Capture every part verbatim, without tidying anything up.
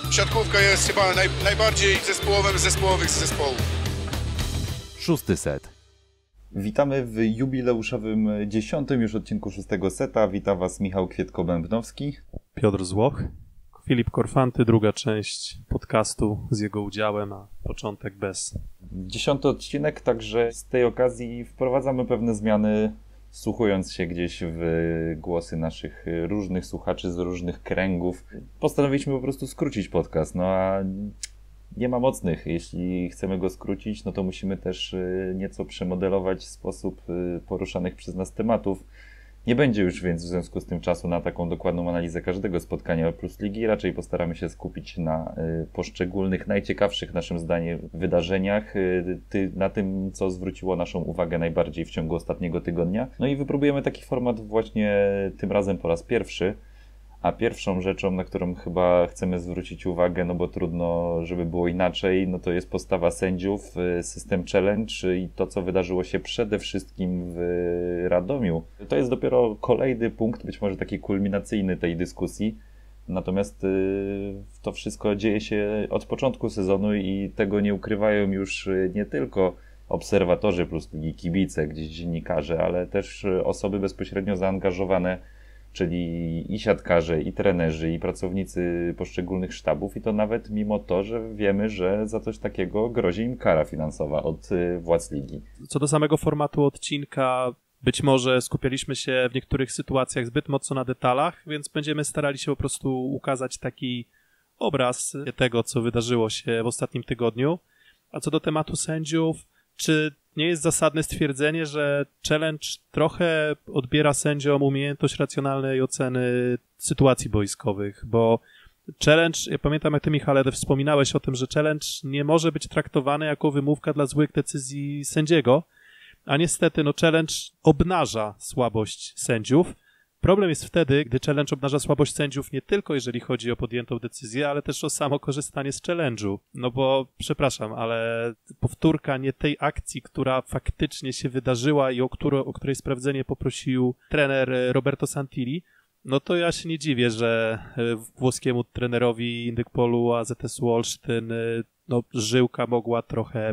siatkówka jest chyba naj, najbardziej zespołowym z zespołowych zespołów. Szósty set. Witamy w jubileuszowym dziesiątym już odcinku szóstego seta. Witam Was Michał Kwietko-Bębnowski. Piotr Złoch. Filip Korfanty, druga część podcastu z jego udziałem, a początek bez. Dziesiąty odcinek, także z tej okazji wprowadzamy pewne zmiany, wsłuchując się gdzieś w głosy naszych różnych słuchaczy z różnych kręgów. Postanowiliśmy po prostu skrócić podcast, no a nie ma mocnych. Jeśli chcemy go skrócić, no to musimy też nieco przemodelować sposób poruszanych przez nas tematów. Nie będzie już więc w związku z tym czasu na taką dokładną analizę każdego spotkania Plus Ligi. Raczej postaramy się skupić na y, poszczególnych, najciekawszych naszym zdaniem wydarzeniach, y, ty, na tym, co zwróciło naszą uwagę najbardziej w ciągu ostatniego tygodnia. No i wypróbujemy taki format właśnie tym razem po raz pierwszy. A pierwszą rzeczą, na którą chyba chcemy zwrócić uwagę, no bo trudno, żeby było inaczej, no to jest postawa sędziów, system challenge i to, co wydarzyło się przede wszystkim w Radomiu. To jest dopiero kolejny punkt, być może taki kulminacyjny tej dyskusji. Natomiast to wszystko dzieje się od początku sezonu i tego nie ukrywają już nie tylko obserwatorzy Plus Ligi, kibice, gdzieś dziennikarze, ale też osoby bezpośrednio zaangażowane, czyli i siatkarze, i trenerzy, i pracownicy poszczególnych sztabów, i to nawet mimo to, że wiemy, że za coś takiego grozi im kara finansowa od władz ligi. Co do samego formatu odcinka, być może skupialiśmy się w niektórych sytuacjach zbyt mocno na detalach, więc będziemy starali się po prostu ukazać taki obraz tego, co wydarzyło się w ostatnim tygodniu. A co do tematu sędziów, czy nie jest zasadne stwierdzenie, że challenge trochę odbiera sędziom umiejętność racjonalnej oceny sytuacji boiskowych, bo challenge, ja pamiętam jak ty, Michale, wspominałeś o tym, że challenge nie może być traktowany jako wymówka dla złych decyzji sędziego, a niestety no challenge obnaża słabość sędziów. Problem jest wtedy, gdy challenge obnaża słabość sędziów nie tylko jeżeli chodzi o podjętą decyzję, ale też o samo korzystanie z challenge'u. No bo, przepraszam, ale powtórka nie tej akcji, która faktycznie się wydarzyła i o, którą, o której sprawdzenie poprosił trener Roberto Santilli, no to ja się nie dziwię, że włoskiemu trenerowi Indykpolu A Z S Olsztyn no, żyłka mogła trochę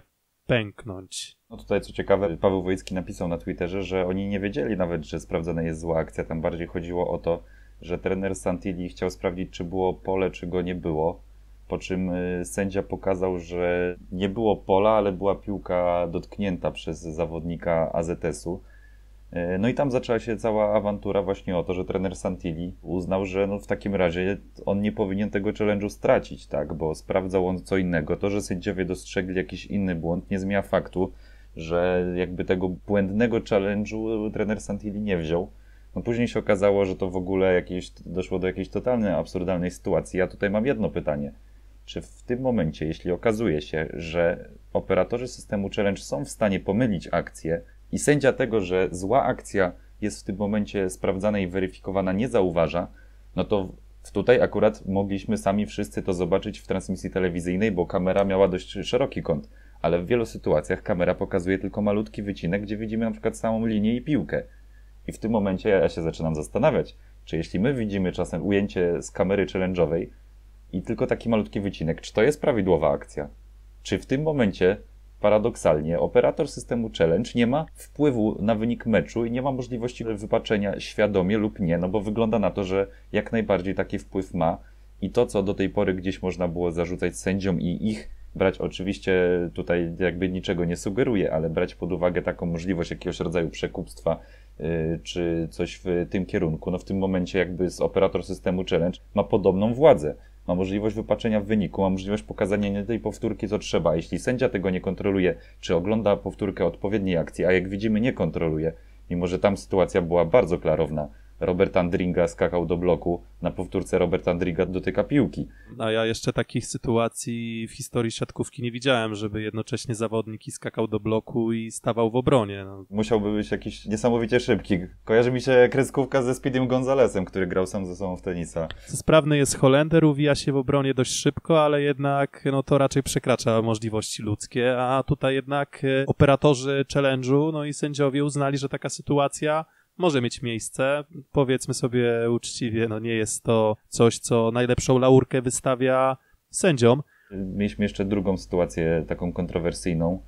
pęknąć. No tutaj co ciekawe, Paweł Wojicki napisał na Twitterze, że oni nie wiedzieli nawet, że sprawdzana jest zła akcja. Tam bardziej chodziło o to, że trener Santilli chciał sprawdzić, czy było pole, czy go nie było. Po czym sędzia pokazał, że nie było pola, ale była piłka dotknięta przez zawodnika A Z S-u. No i tam zaczęła się cała awantura właśnie o to, że trener Santilli uznał, że no w takim razie on nie powinien tego challenge'u stracić, tak, bo sprawdzał on co innego. To, że sędziowie dostrzegli jakiś inny błąd, nie zmienia faktu, że jakby tego błędnego challenge'u trener Santilli nie wziął. No później się okazało, że to w ogóle jakieś, doszło do jakiejś totalnej, absurdalnej sytuacji. Ja tutaj mam jedno pytanie. Czy w tym momencie, jeśli okazuje się, że operatorzy systemu challenge są w stanie pomylić akcję i sędzia tego, że zła akcja jest w tym momencie sprawdzana i weryfikowana, nie zauważa, no to tutaj akurat mogliśmy sami wszyscy to zobaczyć w transmisji telewizyjnej, bo kamera miała dość szeroki kąt, ale w wielu sytuacjach kamera pokazuje tylko malutki wycinek, gdzie widzimy na przykład samą linię i piłkę. I w tym momencie ja się zaczynam zastanawiać, czy jeśli my widzimy czasem ujęcie z kamery challenge'owej i tylko taki malutki wycinek, czy to jest prawidłowa akcja? Czy w tym momencie paradoksalnie operator systemu challenge nie ma wpływu na wynik meczu i nie ma możliwości wypaczenia świadomie lub nie, no bo wygląda na to, że jak najbardziej taki wpływ ma i to, co do tej pory gdzieś można było zarzucać sędziom i ich brać, oczywiście tutaj jakby niczego nie sugeruje, ale brać pod uwagę taką możliwość jakiegoś rodzaju przekupstwa yy, czy coś w tym kierunku, no w tym momencie jakby operator systemu challenge ma podobną władzę. Ma możliwość wypaczenia wyniku, ma możliwość pokazania nie tej powtórki, co trzeba. Jeśli sędzia tego nie kontroluje, czy ogląda powtórkę odpowiedniej akcji, a jak widzimy nie kontroluje, mimo że tam sytuacja była bardzo klarowna. Robert Andringa skakał do bloku, na powtórce Robert Andringa dotyka piłki. A ja jeszcze takich sytuacji w historii siatkówki nie widziałem, żeby jednocześnie zawodnik i skakał do bloku i stawał w obronie. No. Musiałby być jakiś niesamowicie szybki. Kojarzy mi się kreskówka ze Speedym Gonzalesem, który grał sam ze sobą w tenisa. Sprawny jest Holender, uwija się w obronie dość szybko, ale jednak no, to raczej przekracza możliwości ludzkie, a tutaj jednak operatorzy challenge'u no i sędziowie uznali, że taka sytuacja może mieć miejsce. Powiedzmy sobie uczciwie, no nie jest to coś, co najlepszą laurkę wystawia sędziom. Mieliśmy jeszcze drugą sytuację taką kontrowersyjną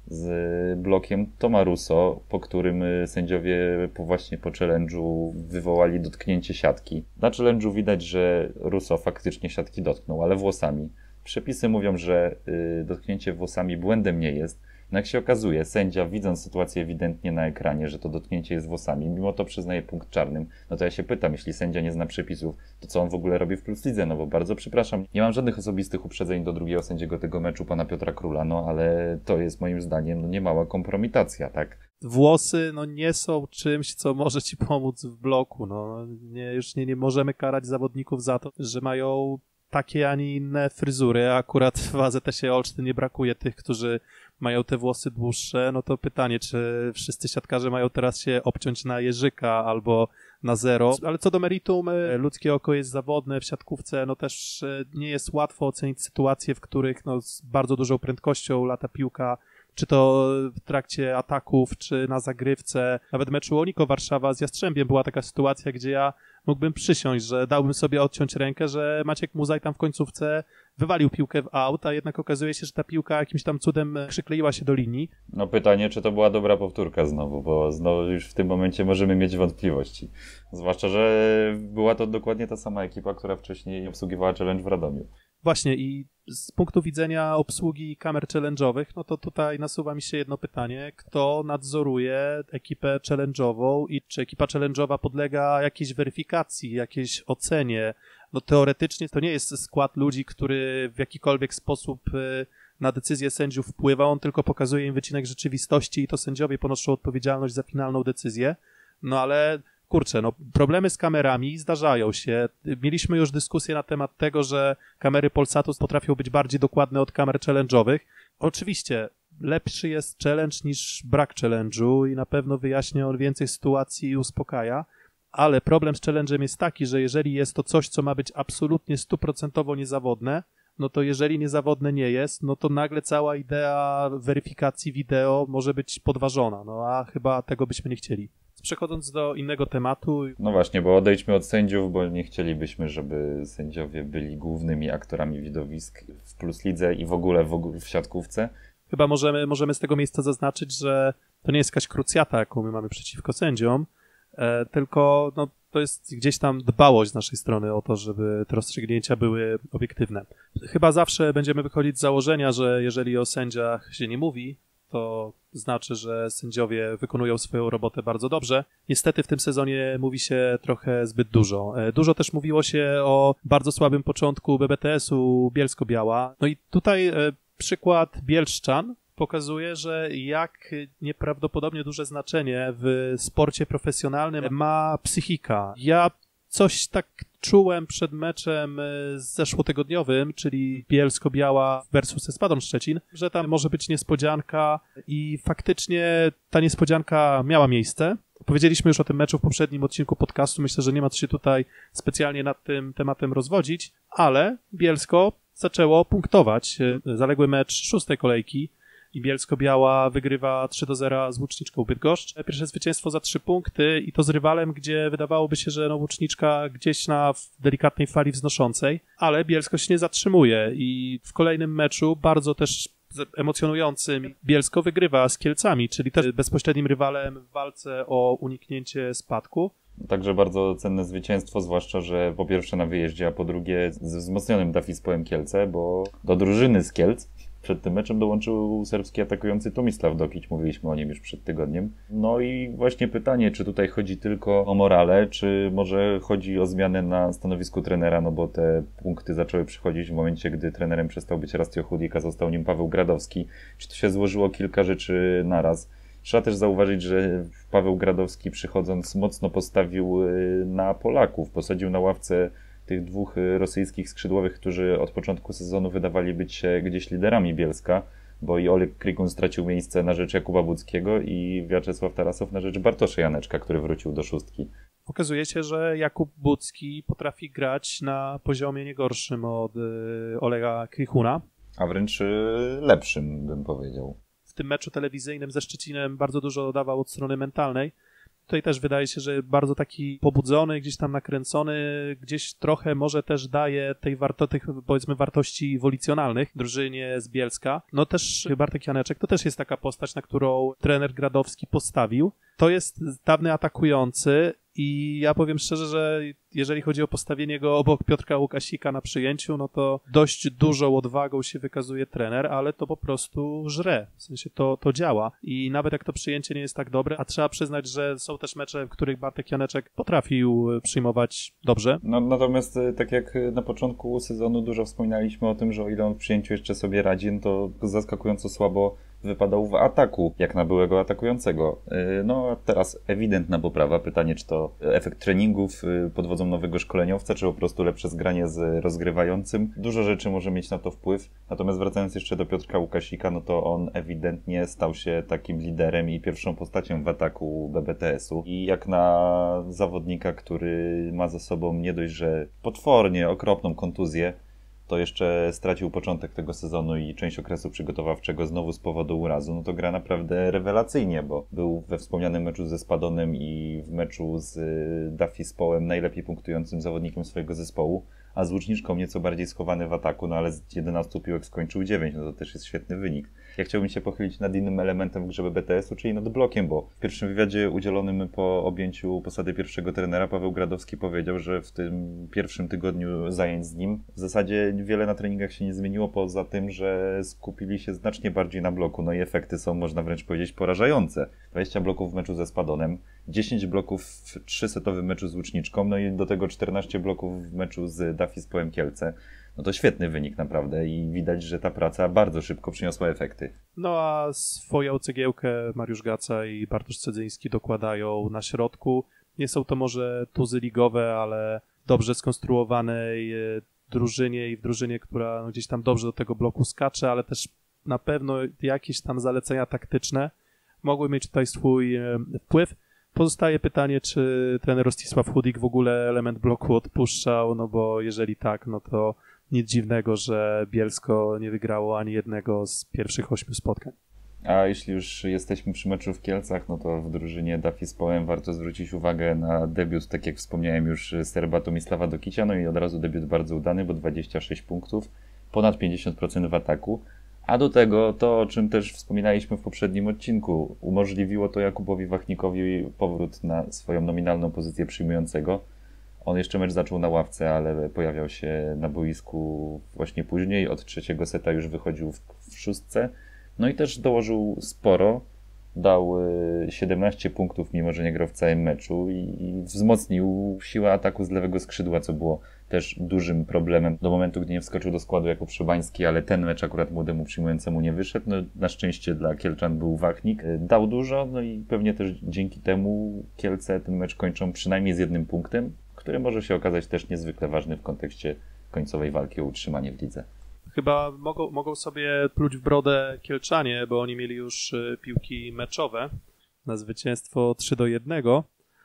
z blokiem Toma Russo, po którym sędziowie po właśnie po challenge'u wywołali dotknięcie siatki. Na challenge'u widać, że Russo faktycznie siatki dotknął, ale włosami. Przepisy mówią, że y, dotknięcie włosami błędem nie jest. No jak się okazuje, sędzia, widząc sytuację ewidentnie na ekranie, że to dotknięcie jest włosami, mimo to przyznaje punkt czarnym, no to ja się pytam, jeśli sędzia nie zna przepisów, to co on w ogóle robi w Plus Lidze? No bo bardzo przepraszam, nie mam żadnych osobistych uprzedzeń do drugiego sędziego tego meczu, pana Piotra Króla, no ale to jest moim zdaniem no, niemała kompromitacja, tak? Włosy no nie są czymś, co może ci pomóc w bloku. No, nie, już nie, nie możemy karać zawodników za to, że mają takie, a nie inne fryzury. Akurat w A Z S-ie Olsztyn nie brakuje tych, którzy mają te włosy dłuższe. No to pytanie, czy wszyscy siatkarze mają teraz się obciąć na jeżyka albo na zero. Ale co do meritum, ludzkie oko jest zawodne w siatkówce, no też nie jest łatwo ocenić sytuacje, w których no, z bardzo dużą prędkością lata piłka, czy to w trakcie ataków, czy na zagrywce. Nawet w meczu Oniko Warszawa z Jastrzębiem była taka sytuacja, gdzie ja mógłbym przysiąść, że dałbym sobie odciąć rękę, że Maciek Muzaj tam w końcówce wywalił piłkę w aut, a jednak okazuje się, że ta piłka jakimś tam cudem przykleiła się do linii. No pytanie, czy to była dobra powtórka znowu, bo znowu już w tym momencie możemy mieć wątpliwości. Zwłaszcza, że była to dokładnie ta sama ekipa, która wcześniej obsługiwała challenge w Radomiu. Właśnie i z punktu widzenia obsługi kamer challenge'owych, no to tutaj nasuwa mi się jedno pytanie. Kto nadzoruje ekipę challenge'ową i czy ekipa challenge'owa podlega jakiejś weryfikacji, jakiejś ocenie? No teoretycznie to nie jest skład ludzi, który w jakikolwiek sposób na decyzję sędziów wpływa, on tylko pokazuje im wycinek rzeczywistości i to sędziowie ponoszą odpowiedzialność za finalną decyzję. No ale kurczę, no problemy z kamerami zdarzają się. Mieliśmy już dyskusję na temat tego, że kamery Polsatu potrafią być bardziej dokładne od kamer challenge'owych. Oczywiście lepszy jest challenge niż brak challenge'u i na pewno wyjaśnia on więcej sytuacji i uspokaja, ale problem z challenge'em jest taki, że jeżeli jest to coś, co ma być absolutnie stuprocentowo niezawodne, no to jeżeli niezawodne nie jest, no to nagle cała idea weryfikacji wideo może być podważona, no a chyba tego byśmy nie chcieli. Przechodząc do innego tematu... No właśnie, bo odejdźmy od sędziów, bo nie chcielibyśmy, żeby sędziowie byli głównymi aktorami widowisk w Plus Lidze i w ogóle w, ogóle w siatkówce. Chyba możemy, możemy z tego miejsca zaznaczyć, że to nie jest jakaś krucjata, jaką my mamy przeciwko sędziom, e, tylko no, to jest gdzieś tam dbałość z naszej strony o to, żeby te rozstrzygnięcia były obiektywne. Chyba zawsze będziemy wychodzić z założenia, że jeżeli o sędziach się nie mówi, to znaczy, że sędziowie wykonują swoją robotę bardzo dobrze. Niestety w tym sezonie mówi się trochę zbyt dużo. Dużo też mówiło się o bardzo słabym początku B B T S-u Bielsko-Biała. No i tutaj przykład Bielszczan pokazuje, że jak nieprawdopodobnie duże znaczenie w sporcie profesjonalnym ma psychika. Ja coś tak czułem przed meczem zeszłotygodniowym, czyli Bielsko-Biała versus Espadon Szczecin, że tam może być niespodzianka i faktycznie ta niespodzianka miała miejsce. Powiedzieliśmy już o tym meczu w poprzednim odcinku podcastu, myślę, że nie ma co się tutaj specjalnie nad tym tematem rozwodzić, ale Bielsko zaczęło punktować. Zaległy mecz szóstej kolejki i Bielsko-Biała wygrywa trzy do zera z Łuczniczką Bydgoszcz. Pierwsze zwycięstwo za trzy punkty i to z rywalem, gdzie wydawałoby się, że no Łuczniczka gdzieś na delikatnej fali wznoszącej, ale Bielsko się nie zatrzymuje i w kolejnym meczu, bardzo też emocjonującym, Bielsko wygrywa z Kielcami, czyli też bezpośrednim rywalem w walce o uniknięcie spadku. Także bardzo cenne zwycięstwo, zwłaszcza, że po pierwsze na wyjeździe, a po drugie ze wzmocnionym Dafispoem Kielce, bo do drużyny z Kielc przed tym meczem dołączył serbski atakujący Tomislav Dokić, mówiliśmy o nim już przed tygodniem. No i właśnie pytanie, czy tutaj chodzi tylko o morale, czy może chodzi o zmianę na stanowisku trenera, no bo te punkty zaczęły przychodzić w momencie, gdy trenerem przestał być Rastio Chudik, a został nim Paweł Gradowski. Czy to się złożyło kilka rzeczy naraz? Trzeba też zauważyć, że Paweł Gradowski przychodząc mocno postawił na Polaków, posadził na ławce tych dwóch rosyjskich skrzydłowych, którzy od początku sezonu wydawali być się gdzieś liderami Bielska, bo i Oleg Krikun stracił miejsce na rzecz Jakuba Budzkiego i Wiaczesław Tarasow na rzecz Bartosza Janeczka, który wrócił do szóstki. Okazuje się, że Jakub Budzki potrafi grać na poziomie nie gorszym od Olega Krikuna. A wręcz lepszym, bym powiedział. W tym meczu telewizyjnym ze Szczecinem bardzo dużo dodawał od strony mentalnej. Tutaj też wydaje się, że bardzo taki pobudzony, gdzieś tam nakręcony, gdzieś trochę może też daje tej warto, tych powiedzmy wartości wolicjonalnych drużynie z Bielska. No też Bartek Janeczek to też jest taka postać, na którą trener Gradowski postawił. To jest dawny atakujący i ja powiem szczerze, że jeżeli chodzi o postawienie go obok Piotrka Łukasika na przyjęciu, no to dość dużą odwagą się wykazuje trener, ale to po prostu żre. W sensie to, to działa i nawet jak to przyjęcie nie jest tak dobre, a trzeba przyznać, że są też mecze, w których Bartek Janeczek potrafił przyjmować dobrze. No, natomiast tak jak na początku sezonu dużo wspominaliśmy o tym, że o ile on w przyjęciu jeszcze sobie radzi, no to zaskakująco słabo wypadał w ataku, jak na byłego atakującego. No a teraz ewidentna poprawa. Pytanie, czy to efekt treningów pod wodzą nowego szkoleniowca, czy po prostu lepsze zgranie z rozgrywającym. Dużo rzeczy może mieć na to wpływ. Natomiast wracając jeszcze do Piotrka Łukasika, no to on ewidentnie stał się takim liderem i pierwszą postacią w ataku B B T S u. I jak na zawodnika, który ma za sobą nie dość, że potwornie okropną kontuzję, to jeszcze stracił początek tego sezonu i część okresu przygotowawczego znowu z powodu urazu, no to gra naprawdę rewelacyjnie, bo był we wspomnianym meczu ze Spadonem i w meczu z Duffy Społem najlepiej punktującym zawodnikiem swojego zespołu, a z Łuczniczką nieco bardziej schowany w ataku, no ale z jedenastu piłek skończył dziewięć, no to też jest świetny wynik. Ja chciałbym się pochylić nad innym elementem w grze B B T S u, czyli nad blokiem, bo w pierwszym wywiadzie udzielonym po objęciu posady pierwszego trenera Paweł Gradowski powiedział, że w tym pierwszym tygodniu zajęć z nim w zasadzie wiele na treningach się nie zmieniło, poza tym, że skupili się znacznie bardziej na bloku, no i efekty są, można wręcz powiedzieć, porażające. dwadzieścia bloków w meczu ze Spadonem, dziesięć bloków w trzysetowym meczu z Łuczniczką, no i do tego czternaście bloków w meczu z Duffy Społem Kielce. No to świetny wynik naprawdę i widać, że ta praca bardzo szybko przyniosła efekty. No a swoją cegiełkę Mariusz Gaca i Bartosz Cedzyński dokładają na środku. Nie są to może tuzy ligowe, ale dobrze skonstruowanej drużynie i w drużynie, która gdzieś tam dobrze do tego bloku skacze, ale też na pewno jakieś tam zalecenia taktyczne mogły mieć tutaj swój wpływ. Pozostaje pytanie, czy trener Rostisław Chudik w ogóle element bloku odpuszczał, no bo jeżeli tak, no to nic dziwnego, że Bielsko nie wygrało ani jednego z pierwszych ośmiu spotkań. A jeśli już jesteśmy przy meczu w Kielcach, no to w drużynie Duffy Społem warto zwrócić uwagę na debiut, tak jak wspomniałem już, Serba Tomisława Dokicia, no i od razu debiut bardzo udany, bo dwadzieścia sześć punktów, ponad pięćdziesiąt procent w ataku. A do tego to, o czym też wspominaliśmy w poprzednim odcinku, umożliwiło to Jakubowi Wachnikowi powrót na swoją nominalną pozycję przyjmującego. On jeszcze mecz zaczął na ławce, ale pojawiał się na boisku właśnie później. Od trzeciego seta już wychodził w, w szóstce. No i też dołożył sporo. Dał siedemnaście punktów, mimo że nie grał w całym meczu i, i wzmocnił siłę ataku z lewego skrzydła, co było też dużym problemem do momentu, gdy nie wskoczył do składu jako Przybański, ale ten mecz akurat młodemu przyjmującemu nie wyszedł. No, na szczęście dla Kielczan był Wachnik. Dał dużo, no i pewnie też dzięki temu Kielce ten mecz kończą przynajmniej z jednym punktem, który może się okazać też niezwykle ważny w kontekście końcowej walki o utrzymanie w lidze. Chyba mogą, mogą sobie pluć w brodę Kielczanie, bo oni mieli już piłki meczowe na zwycięstwo trzy do jednego.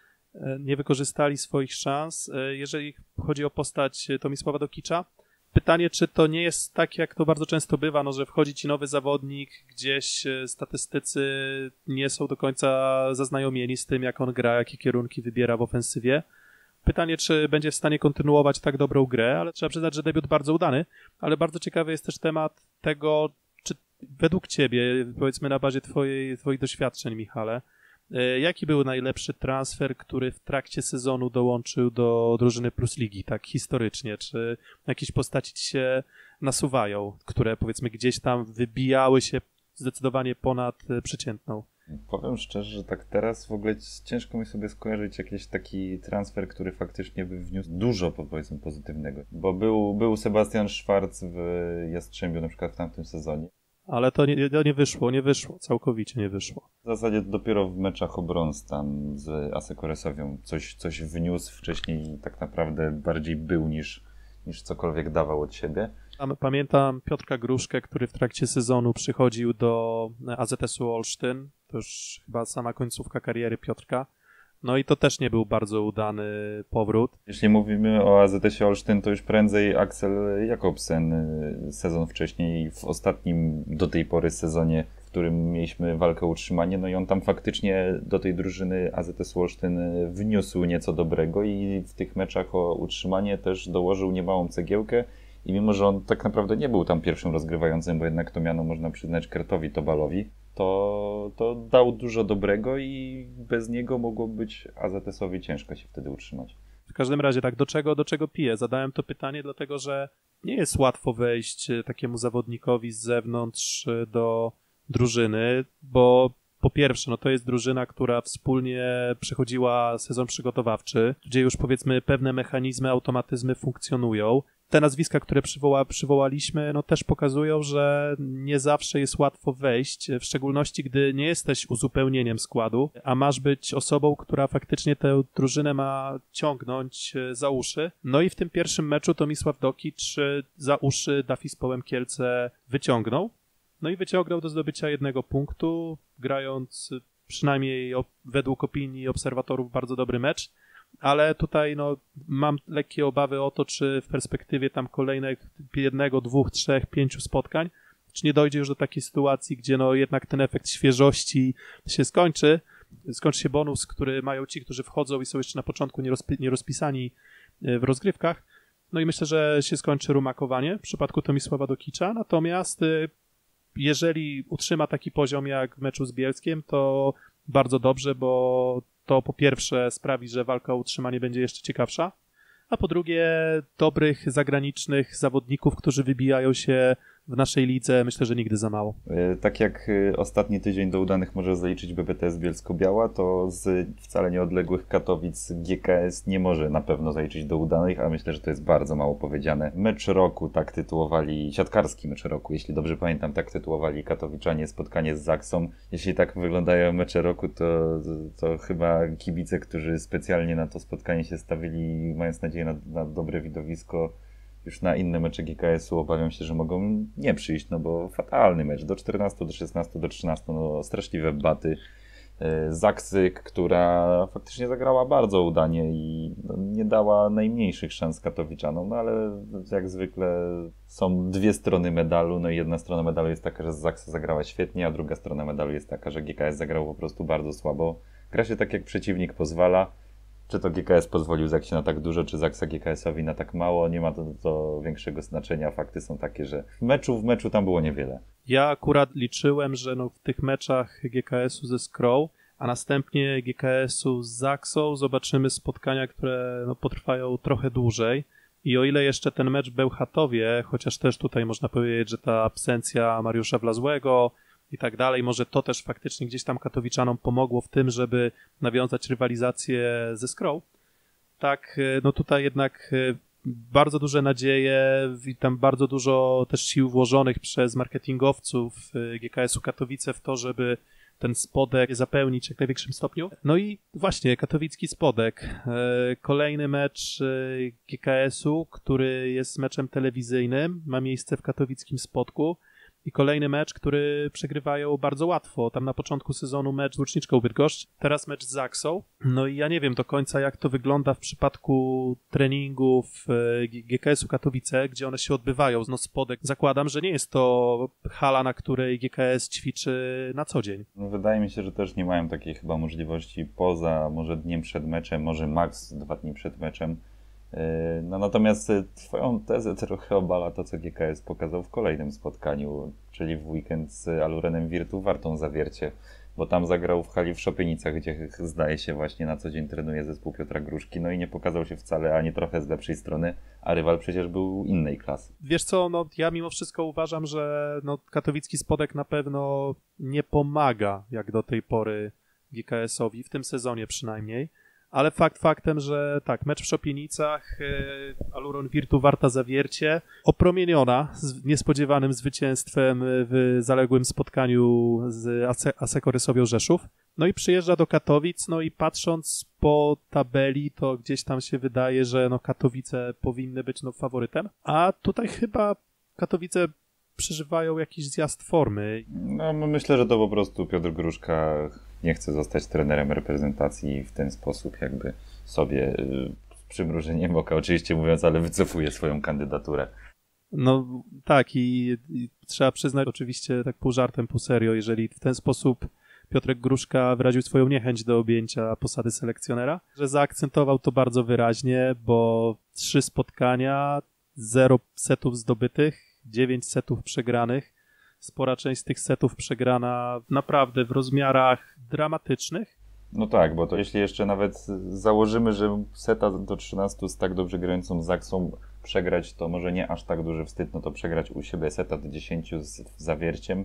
Nie wykorzystali swoich szans. Jeżeli chodzi o postać Tomisława Dokicza, pytanie, czy to nie jest tak, jak to bardzo często bywa, no, że wchodzi ci nowy zawodnik, gdzieś statystycy nie są do końca zaznajomieni z tym, jak on gra, jakie kierunki wybiera w ofensywie. Pytanie, czy będzie w stanie kontynuować tak dobrą grę, ale trzeba przyznać, że debiut bardzo udany, ale bardzo ciekawy jest też temat tego, czy według ciebie, powiedzmy na bazie twojej, twoich doświadczeń, Michale, jaki był najlepszy transfer, który w trakcie sezonu dołączył do drużyny Plus Ligi, tak historycznie? Czy jakieś postaci ci się nasuwają, które powiedzmy gdzieś tam wybijały się zdecydowanie ponad przeciętną? Powiem szczerze, że tak teraz w ogóle ciężko mi sobie skojarzyć jakiś taki transfer, który faktycznie by wniósł dużo, powiedzmy, pozytywnego. Bo był, był Sebastian Schwarz w Jastrzębiu na przykład w tamtym sezonie. Ale to nie, to nie wyszło, nie wyszło, całkowicie nie wyszło. W zasadzie dopiero w meczach o brąz tam z Asekoresowią coś, coś wniósł wcześniej i tak naprawdę bardziej był niż, niż cokolwiek dawał od siebie. Pamiętam Piotrka Gruszkę, który w trakcie sezonu przychodził do A Z S u Olsztyn. To już chyba sama końcówka kariery Piotrka. No i to też nie był bardzo udany powrót. Jeśli mówimy o A Z S ie Olsztyn, to już prędzej Axel Jakobsen sezon wcześniej w ostatnim do tej pory sezonie, w którym mieliśmy walkę o utrzymanie, no i on tam faktycznie do tej drużyny A Z S Olsztyn wniósł nieco dobrego i w tych meczach o utrzymanie też dołożył niemałą cegiełkę i mimo, że on tak naprawdę nie był tam pierwszym rozgrywającym, bo jednak to miano można przyznać Kertowi Tobalowi, to, to dał dużo dobrego i bez niego mogło być A Z S-owi ciężko się wtedy utrzymać. W każdym razie tak, do czego, do czego piję? Zadałem to pytanie dlatego, że nie jest łatwo wejść takiemu zawodnikowi z zewnątrz do drużyny, bo po pierwsze, no to jest drużyna, która wspólnie przechodziła sezon przygotowawczy, gdzie już powiedzmy pewne mechanizmy, automatyzmy funkcjonują. Te nazwiska, które przywoła, przywołaliśmy, no też pokazują, że nie zawsze jest łatwo wejść, w szczególności gdy nie jesteś uzupełnieniem składu, a masz być osobą, która faktycznie tę drużynę ma ciągnąć za uszy. No i w tym pierwszym meczu Tomisław Dokic za uszy Dafispołem Kielce wyciągnął. No i wyciągnął do zdobycia jednego punktu, grając przynajmniej według opinii obserwatorów bardzo dobry mecz. Ale tutaj no, mam lekkie obawy o to, czy w perspektywie tam kolejnych jednego, dwóch, trzech, pięciu spotkań, czy nie dojdzie już do takiej sytuacji, gdzie no jednak ten efekt świeżości się skończy, skończy się bonus, który mają ci, którzy wchodzą i są jeszcze na początku nierozpi- nierozpisani w rozgrywkach. No i myślę, że się skończy rumakowanie w przypadku Tomisława Dokicza, natomiast jeżeli utrzyma taki poziom jak w meczu z Bielskiem, to bardzo dobrze, bo to po pierwsze sprawi, że walka o utrzymanie będzie jeszcze ciekawsza, a po drugie dobrych zagranicznych zawodników, którzy wybijają się w naszej lidze, myślę, że nigdy za mało. Tak jak ostatni tydzień do udanych może zaliczyć B B T S Bielsko-Biała, to z wcale nieodległych Katowic G K S nie może na pewno zaliczyć do udanych, a myślę, że to jest bardzo mało powiedziane. Mecz roku, tak tytułowali, siatkarski mecz roku, jeśli dobrze pamiętam, tak tytułowali Katowiczanie spotkanie z Zaksą. Jeśli tak wyglądają mecze roku, to, to chyba kibice, którzy specjalnie na to spotkanie się stawili, mając nadzieję na, na dobre widowisko, już na inne mecze G K S-u obawiam się, że mogą nie przyjść, no bo fatalny mecz, do czternastu, do szesnastu, do trzynastu, no straszliwe baty. Zaksyk, która faktycznie zagrała bardzo udanie i no, nie dała najmniejszych szans Katowiczanom, no ale jak zwykle są dwie strony medalu, no i jedna strona medalu jest taka, że Zaksa zagrała świetnie, a druga strona medalu jest taka, że G K S zagrał po prostu bardzo słabo. Gra się tak, jak przeciwnik pozwala. Czy to G K S pozwolił Zaksie na tak dużo, czy Zaksa G K S-owi na tak mało, nie ma to, to większego znaczenia. Fakty są takie, że w meczu w meczu tam było niewiele. Ja akurat liczyłem, że no w tych meczach G K S-u ze Skrą, a następnie G K S-u z Zaksą zobaczymy spotkania, które no, potrwają trochę dłużej. I o ile jeszcze ten mecz w Bełchatowie, chociaż też tutaj można powiedzieć, że ta absencja Mariusza Wlazłego i tak dalej, może to też faktycznie gdzieś tam Katowiczanom pomogło w tym, żeby nawiązać rywalizację ze Skrą. Tak, no tutaj jednak bardzo duże nadzieje i tam bardzo dużo też sił włożonych przez marketingowców G K S-u Katowice w to, żeby ten spodek zapełnić w jak największym stopniu. No i właśnie katowicki spodek. Kolejny mecz G K S-u, który jest meczem telewizyjnym, ma miejsce w katowickim spodku. I kolejny mecz, który przegrywają bardzo łatwo. Tam na początku sezonu mecz z Łuczniczką Bydgoszcz, teraz mecz z Zaksą. No i ja nie wiem do końca, jak to wygląda w przypadku treningów G K S-u Katowice, gdzie one się odbywają. No spodek, zakładam, że nie jest to hala, na której G K S ćwiczy na co dzień. No wydaje mi się, że też nie mają takiej chyba możliwości poza może dniem przed meczem, może maks dwa dni przed meczem. No natomiast twoją tezę trochę obala to, co G K S pokazał w kolejnym spotkaniu, czyli w weekend z Alurenem Wirtu Wartą Zawiercie, bo tam zagrał w hali w Szopienicach, gdzie zdaje się właśnie na co dzień trenuje zespół Piotra Gruszki, no i nie pokazał się wcale ani trochę z lepszej strony, a rywal przecież był innej klasy. Wiesz co, no ja mimo wszystko uważam, że no, katowicki spodek na pewno nie pomaga jak do tej pory G K S-owi, w tym sezonie przynajmniej. Ale fakt faktem, że tak, mecz w Szopienicach, Aluron Wirtu Warta Zawiercie, opromieniona z niespodziewanym zwycięstwem w zaległym spotkaniu z Asseco Rysowią Rzeszów. No i przyjeżdża do Katowic, no i patrząc po tabeli, to gdzieś tam się wydaje, że no Katowice powinny być no faworytem, a tutaj chyba Katowice przeżywają jakiś zjazd formy. No myślę, że to po prostu Piotr Gruszka nie chce zostać trenerem reprezentacji w ten sposób jakby sobie z przymrużeniem oka, oczywiście mówiąc, ale wycofuje swoją kandydaturę. No tak i, i trzeba przyznać oczywiście tak pół żartem, pół serio, jeżeli w ten sposób Piotrek Gruszka wyraził swoją niechęć do objęcia posady selekcjonera, że zaakcentował to bardzo wyraźnie, bo trzy spotkania, zero setów zdobytych, dziewięć setów przegranych, spora część z tych setów przegrana naprawdę w rozmiarach dramatycznych. No tak, bo to jeśli jeszcze nawet założymy, że seta do trzynastu z tak dobrze grającą Zaksą przegrać, to może nie aż tak duży wstyd, no to przegrać u siebie seta do dziesięciu z Zawierciem,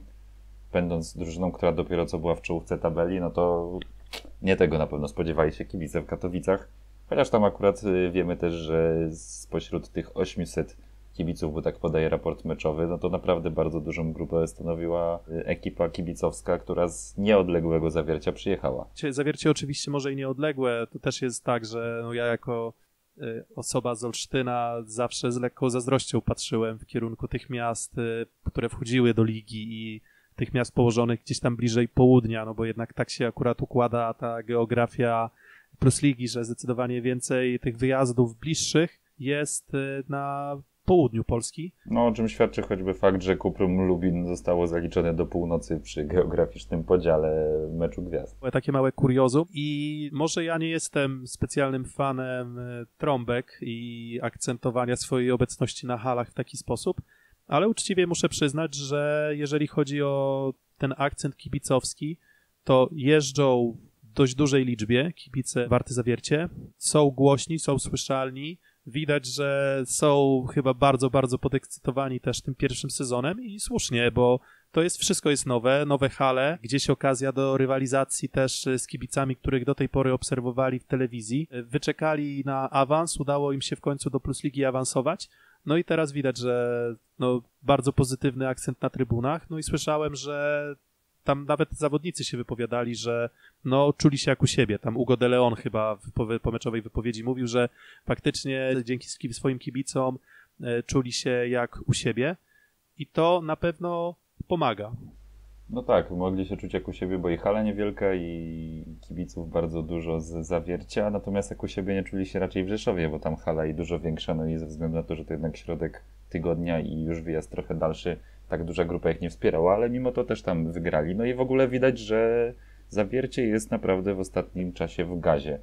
będąc drużyną, która dopiero co była w czołówce tabeli, no to nie tego na pewno spodziewali się kibice w Katowicach. Chociaż tam akurat wiemy też, że spośród tych ośmiuset kibiców, bo tak podaje raport meczowy, no to naprawdę bardzo dużą grupę stanowiła ekipa kibicowska, która z nieodległego Zawiercia przyjechała. Zawiercie oczywiście może i nieodległe, to też jest tak, że no ja jako y, osoba z Olsztyna zawsze z lekką zazdrością patrzyłem w kierunku tych miast, y, które wchodziły do ligi i tych miast położonych gdzieś tam bliżej południa, no bo jednak tak się akurat układa ta geografia Plus Ligi, że zdecydowanie więcej tych wyjazdów bliższych jest y, na południu Polski. No, o czym świadczy choćby fakt, że Kuprum Lubin zostało zaliczone do północy przy geograficznym podziale meczu gwiazd. Takie małe kuriozum i może ja nie jestem specjalnym fanem trąbek i akcentowania swojej obecności na halach w taki sposób, ale uczciwie muszę przyznać, że jeżeli chodzi o ten akcent kibicowski, to jeżdżą w dość dużej liczbie kibice Warty Zawiercie, są głośni, są słyszalni. Widać, że są chyba bardzo, bardzo podekscytowani też tym pierwszym sezonem i słusznie, bo to jest, wszystko jest nowe, nowe hale, gdzieś okazja do rywalizacji też z kibicami, których do tej pory obserwowali w telewizji. Wyczekali na awans, udało im się w końcu do Plus Ligi awansować, no i teraz widać, że no, bardzo pozytywny akcent na trybunach, no i słyszałem, że tam nawet zawodnicy się wypowiadali, że no czuli się jak u siebie. Tam Ugo de Leon chyba w powie- pomeczowej wypowiedzi mówił, że faktycznie dzięki swoim kibicom e, czuli się jak u siebie i to na pewno pomaga. No tak, mogli się czuć jak u siebie, bo i hala niewielka i kibiców bardzo dużo z Zawiercia, natomiast jak u siebie nie czuli się raczej w Rzeszowie, bo tam hala i dużo większa, no i ze względu na to, że to jednak środek tygodnia i już wyjazd trochę dalszy, tak duża grupa ich nie wspierała, ale mimo to też tam wygrali. No i w ogóle widać, że Zawiercie jest naprawdę w ostatnim czasie w gazie,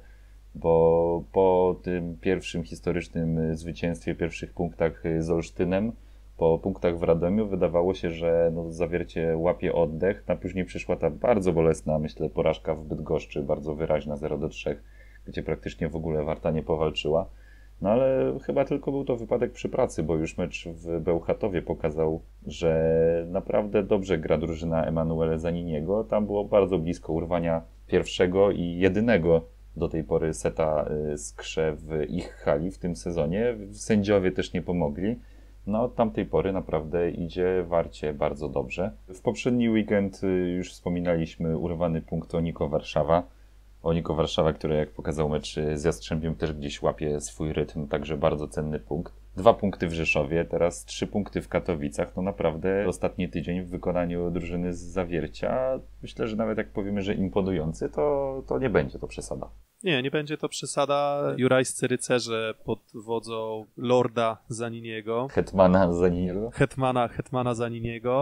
bo po tym pierwszym historycznym zwycięstwie, pierwszych punktach z Olsztynem, po punktach w Radomiu wydawało się, że no, Zawiercie łapie oddech, a później przyszła ta bardzo bolesna, myślę, porażka w Bydgoszczy, bardzo wyraźna, zero do trzech, gdzie praktycznie w ogóle Warta nie powalczyła. No ale chyba tylko był to wypadek przy pracy, bo już mecz w Bełchatowie pokazał, że naprawdę dobrze gra drużyna Emanuele Zaniniego. Tam było bardzo blisko urwania pierwszego i jedynego do tej pory seta z Krze w ich hali w tym sezonie. Sędziowie też nie pomogli. No od tamtej pory naprawdę idzie Warcie bardzo dobrze. W poprzedni weekend już wspominaliśmy urwany punkt Oniko Warszawa. Oniko Warszawa, które jak pokazał mecz z Jastrzębiem też gdzieś łapie swój rytm, także bardzo cenny punkt. Dwa punkty w Rzeszowie, teraz trzy punkty w Katowicach. No naprawdę ostatni tydzień w wykonaniu drużyny z Zawiercia, myślę, że nawet jak powiemy, że imponujący, to, to nie będzie to przesada. Nie, nie będzie to przesada. Jurajscy rycerze pod wodzą Lorda Zaniniego. Hetmana Zaniniego. Hetmana, Hetmana Zaniniego.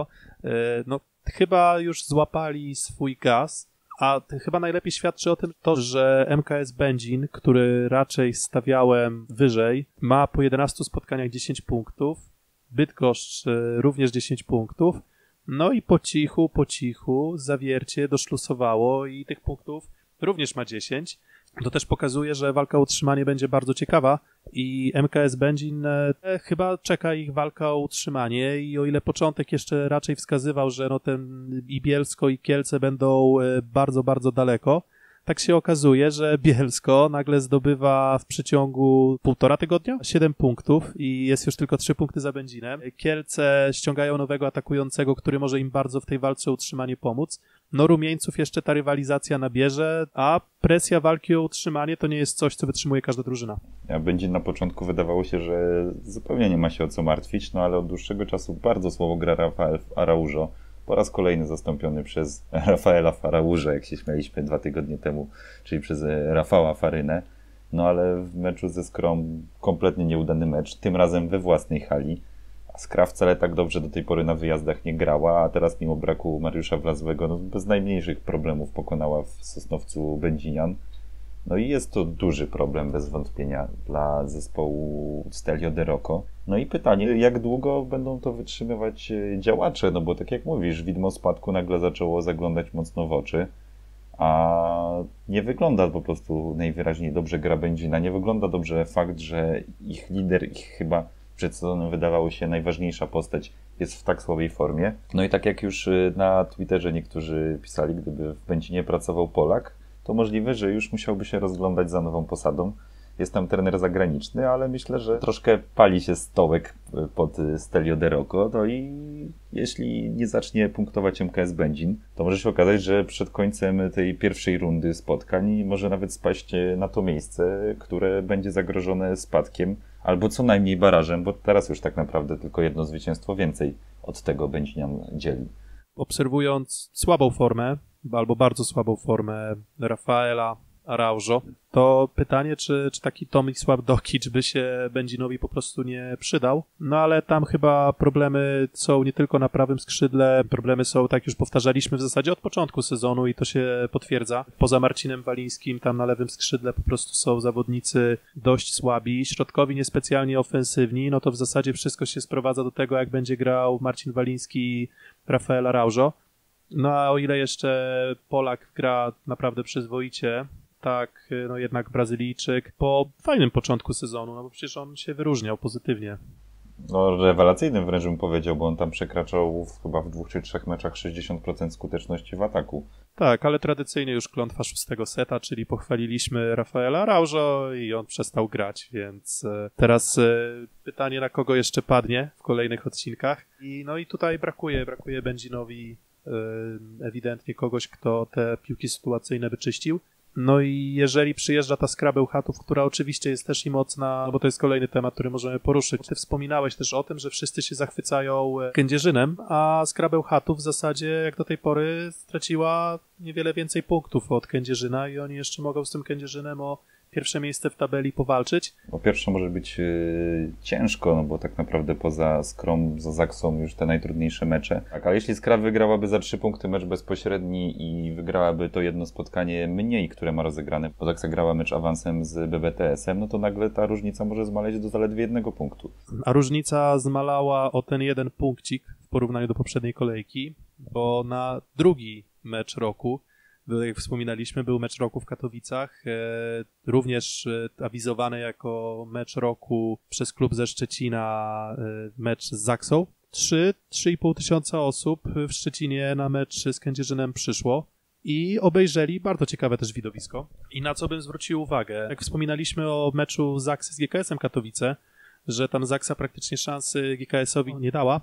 No chyba już złapali swój gaz. A chyba najlepiej świadczy o tym to, że M K S Będzin, który raczej stawiałem wyżej, ma po jedenastu spotkaniach dziesięć punktów, Bydgoszcz również dziesięć punktów, no i po cichu, po cichu Zawiercie doszlusowało i tych punktów również ma dziesięć. To też pokazuje, że walka o utrzymanie będzie bardzo ciekawa i M K S Będzin e, chyba czeka ich walka o utrzymanie i o ile początek jeszcze raczej wskazywał, że no ten i Bielsko i Kielce będą e, bardzo, bardzo daleko, tak się okazuje, że Bielsko nagle zdobywa w przeciągu półtora tygodnia siedem punktów i jest już tylko trzy punkty za Będzinem. Kielce ściągają nowego atakującego, który może im bardzo w tej walce o utrzymanie pomóc. No Rumieńców jeszcze ta rywalizacja nabierze, a presja walki o utrzymanie to nie jest coś, co wytrzymuje każda drużyna. Ja Będzin na początku wydawało się, że zupełnie nie ma się o co martwić, no ale od dłuższego czasu bardzo słabo gra Rafael Araujo. Po raz kolejny zastąpiony przez Rafaela Farauża, jak się śmialiśmy dwa tygodnie temu, czyli przez Rafała Farynę. No ale w meczu ze Skrą kompletnie nieudany mecz, tym razem we własnej hali. Skra wcale tak dobrze do tej pory na wyjazdach nie grała, a teraz mimo braku Mariusza Wlazłego no bez najmniejszych problemów pokonała w Sosnowcu Będzinian. No i jest to duży problem bez wątpienia dla zespołu Stelio de Rocco. No i pytanie, jak długo będą to wytrzymywać działacze, no bo tak jak mówisz, widmo spadku nagle zaczęło zaglądać mocno w oczy, a nie wygląda po prostu najwyraźniej dobrze gra Będzina, nie wygląda dobrze fakt, że ich lider, ich chyba przed sezonem wydawało się najważniejsza postać, jest w tak słabej formie. No i tak jak już na Twitterze niektórzy pisali, gdyby w Będzinie pracował Polak, to możliwe, że już musiałby się rozglądać za nową posadą. Jest tam trener zagraniczny, ale myślę, że troszkę pali się stołek pod Stelio de Rocco. No i jeśli nie zacznie punktować M K S Będzin, to może się okazać, że przed końcem tej pierwszej rundy spotkań może nawet spaść na to miejsce, które będzie zagrożone spadkiem, albo co najmniej barażem, bo teraz już tak naprawdę tylko jedno zwycięstwo więcej od tego Będzinian dzieli. Obserwując słabą formę, albo bardzo słabą formę Rafaela Araujo, to pytanie, czy, czy taki Tomisław Dokic by się Będzinowi po prostu nie przydał. No ale tam chyba problemy są nie tylko na prawym skrzydle, problemy są, tak już powtarzaliśmy w zasadzie od początku sezonu i to się potwierdza. Poza Marcinem Walińskim tam na lewym skrzydle po prostu są zawodnicy dość słabi, środkowi niespecjalnie ofensywni, no to w zasadzie wszystko się sprowadza do tego, jak będzie grał Marcin Waliński i Rafael Araujo. No a o ile jeszcze Polak gra naprawdę przyzwoicie, tak no jednak Brazylijczyk po fajnym początku sezonu, no bo przecież on się wyróżniał pozytywnie. No rewelacyjnym wręcz bym powiedział, bo on tam przekraczał w, chyba w dwóch czy trzech meczach sześćdziesiąt procent skuteczności w ataku. Tak, ale tradycyjnie już klątwa szóstego seta, czyli pochwaliliśmy Rafaela Araujo i on przestał grać, więc teraz pytanie, na kogo jeszcze padnie w kolejnych odcinkach. I no i tutaj brakuje, brakuje Będzinowi ewidentnie kogoś, kto te piłki sytuacyjne wyczyścił. No i jeżeli przyjeżdża ta Skra Bełchatów, która oczywiście jest też i mocna, no bo to jest kolejny temat, który możemy poruszyć. Ty wspominałeś też o tym, że wszyscy się zachwycają Kędzierzynem, a Skra Bełchatów w zasadzie jak do tej pory straciła niewiele więcej punktów od Kędzierzyna i oni jeszcze mogą z tym Kędzierzynem o pierwsze miejsce w tabeli powalczyć. Po pierwsze może być yy, ciężko, no bo tak naprawdę poza Skrą, za Zaksą już te najtrudniejsze mecze. Tak, ale jeśli Skra wygrałaby za trzy punkty mecz bezpośredni i wygrałaby to jedno spotkanie mniej, które ma rozegrane, bo Zaksa grała mecz awansem z B B T S-em, no to nagle ta różnica może zmaleć do zaledwie jednego punktu. A różnica zmalała o ten jeden punkcik w porównaniu do poprzedniej kolejki, bo na drugi mecz roku, jak wspominaliśmy, był mecz roku w Katowicach, e, również e, awizowany jako mecz roku przez klub ze Szczecina, e, mecz z Zaksą. Trzy, trzy i pół tysiąca osób w Szczecinie na mecz z Kędzierzynem przyszło i obejrzeli bardzo ciekawe też widowisko. I na co bym zwrócił uwagę, jak wspominaliśmy o meczu Zaksy z G K S-em Katowice, że tam Zaksa praktycznie szansy G K S-owi nie dała,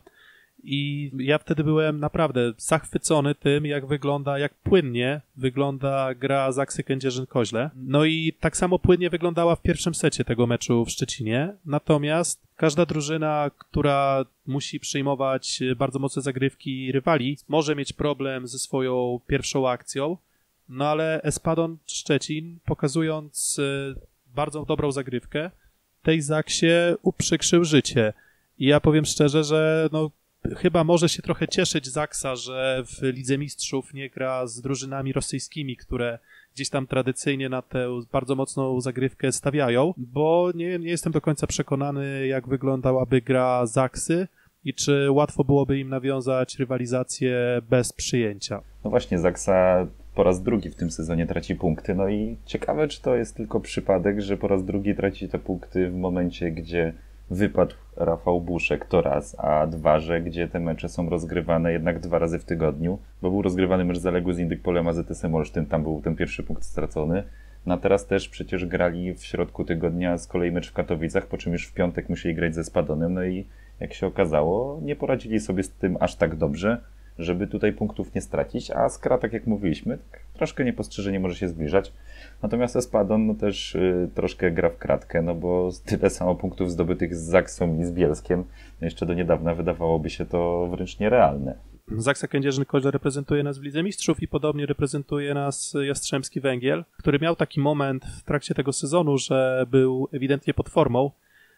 i ja wtedy byłem naprawdę zachwycony tym, jak wygląda, jak płynnie wygląda gra Zaksy Kędzierzyn-Koźle. No i tak samo płynnie wyglądała w pierwszym secie tego meczu w Szczecinie. Natomiast każda drużyna, która musi przyjmować bardzo mocne zagrywki rywali, może mieć problem ze swoją pierwszą akcją. No ale Espadon Szczecin, pokazując bardzo dobrą zagrywkę, tej Zaksie uprzykrzył życie. I ja powiem szczerze, że no chyba może się trochę cieszyć Zaksa, że w Lidze Mistrzów nie gra z drużynami rosyjskimi, które gdzieś tam tradycyjnie na tę bardzo mocną zagrywkę stawiają, bo nie, nie jestem do końca przekonany, jak wyglądałaby gra Zaksy i czy łatwo byłoby im nawiązać rywalizację bez przyjęcia. No właśnie, Zaksa po raz drugi w tym sezonie traci punkty, no i ciekawe, czy to jest tylko przypadek, że po raz drugi traci te punkty w momencie, gdzie wypadł Rafał Buszek, to raz, a dwa, że gdzie te mecze są rozgrywane jednak dwa razy w tygodniu, bo był rozgrywany mecz zaległy z Indyk Polem A Z S em Olsztyn, tam był ten pierwszy punkt stracony. No a teraz też przecież grali w środku tygodnia z kolei mecz w Katowicach, po czym już w piątek musieli grać ze Spadonem, no i jak się okazało, nie poradzili sobie z tym aż tak dobrze, żeby tutaj punktów nie stracić, a Skra, tak jak mówiliśmy, tak troszkę niepostrzeżenie może się zbliżać. Natomiast Espadon no też y, troszkę gra w kratkę, no bo tyle samo punktów zdobytych z Zaksą i z Bielskiem, jeszcze do niedawna wydawałoby się to wręcz nierealne. Zaksa Kędzierzyn-Koźle reprezentuje nas w Lidze Mistrzów i podobnie reprezentuje nas Jastrzębski Węgiel, który miał taki moment w trakcie tego sezonu, że był ewidentnie pod formą,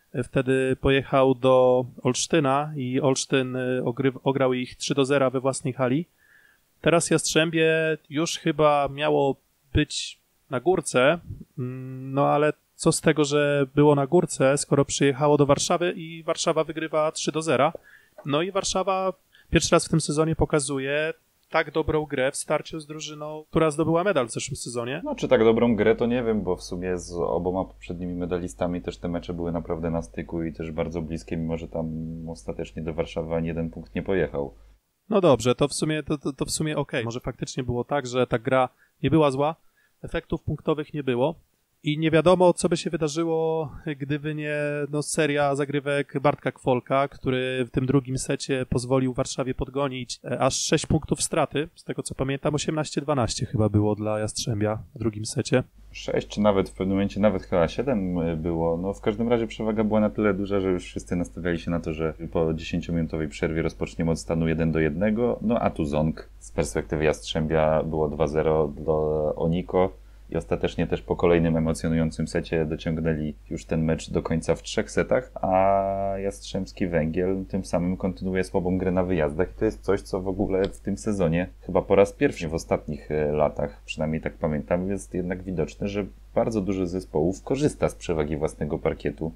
Wtedy pojechał do Olsztyna i Olsztyn ogry, ograł ich trzy do zera we własnej hali. Teraz Jastrzębie już chyba miało być na górce, no ale co z tego, że było na górce, skoro przyjechało do Warszawy i Warszawa wygrywa trzy do zera. No i Warszawa pierwszy raz w tym sezonie pokazuje tak dobrą grę w starciu z drużyną, która zdobyła medal w zeszłym sezonie. No czy tak dobrą grę to nie wiem, bo w sumie z oboma poprzednimi medalistami też te mecze były naprawdę na styku i też bardzo bliskie, mimo że tam ostatecznie do Warszawy ani jeden punkt nie pojechał. No dobrze, to w sumie, to, to, to w sumie okej. Może faktycznie było tak, że ta gra nie była zła, efektów punktowych nie było i nie wiadomo, co by się wydarzyło, gdyby nie no, seria zagrywek Bartka Kwolka, który w tym drugim secie pozwolił Warszawie podgonić e, aż sześć punktów straty. Z tego co pamiętam, osiemnaście dwanaście chyba było dla Jastrzębia w drugim secie. sześć, czy nawet w pewnym momencie nawet chyba siedem było. No w każdym razie przewaga była na tyle duża, że już wszyscy nastawiali się na to, że po dziesięciominutowej przerwie rozpoczniemy od stanu jeden do jednego. No a tu Ząg z perspektywy Jastrzębia było dwa zero dla Oniko. I ostatecznie też po kolejnym emocjonującym secie dociągnęli już ten mecz do końca w trzech setach, a Jastrzębski Węgiel tym samym kontynuuje słabą grę na wyjazdach. I to jest coś, co w ogóle w tym sezonie, chyba po raz pierwszy w ostatnich latach, przynajmniej tak pamiętam, jest jednak widoczne, że bardzo dużo zespołów korzysta z przewagi własnego parkietu,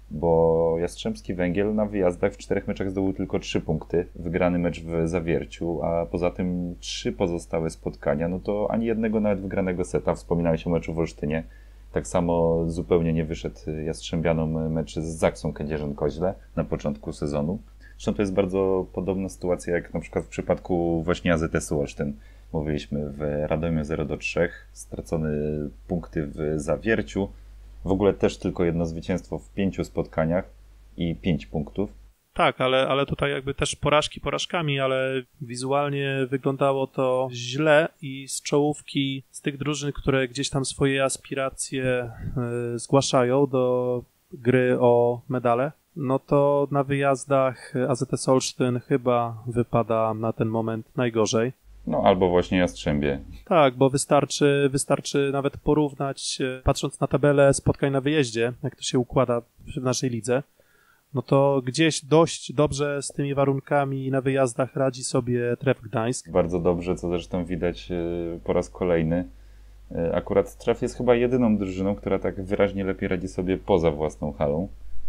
bo Jastrzębski Węgiel na wyjazdach w czterech meczach zdobył tylko trzy punkty, wygrany mecz w Zawierciu, a poza tym trzy pozostałe spotkania, no to ani jednego nawet wygranego seta. Wspominałeś o meczu w Olsztynie. Tak samo zupełnie nie wyszedł Jastrzębianom mecz z Zaksą Kędzierzyn-Koźle na początku sezonu. Zresztą to jest bardzo podobna sytuacja jak na przykład w przypadku właśnie A Z S-u Olsztyn. Mówiliśmy w Radomiu zero do trzech, stracone punkty w Zawierciu. W ogóle też tylko jedno zwycięstwo w pięciu spotkaniach i pięć punktów. Tak, ale, ale tutaj jakby też porażki porażkami, ale wizualnie wyglądało to źle i z czołówki, z tych drużyn, które gdzieś tam swoje aspiracje y, zgłaszają do gry o medale, no to na wyjazdach A Z S Olsztyn chyba wypada na ten moment najgorzej. No albo właśnie Jastrzębie. Tak, bo wystarczy, wystarczy nawet porównać, patrząc na tabelę spotkań na wyjeździe, jak to się układa w naszej lidze, no to gdzieś dość dobrze z tymi warunkami na wyjazdach radzi sobie Tref Gdańsk. Bardzo dobrze, co zresztą widać po raz kolejny. Akurat Tref jest chyba jedyną drużyną, która tak wyraźnie lepiej radzi sobie poza własną halą,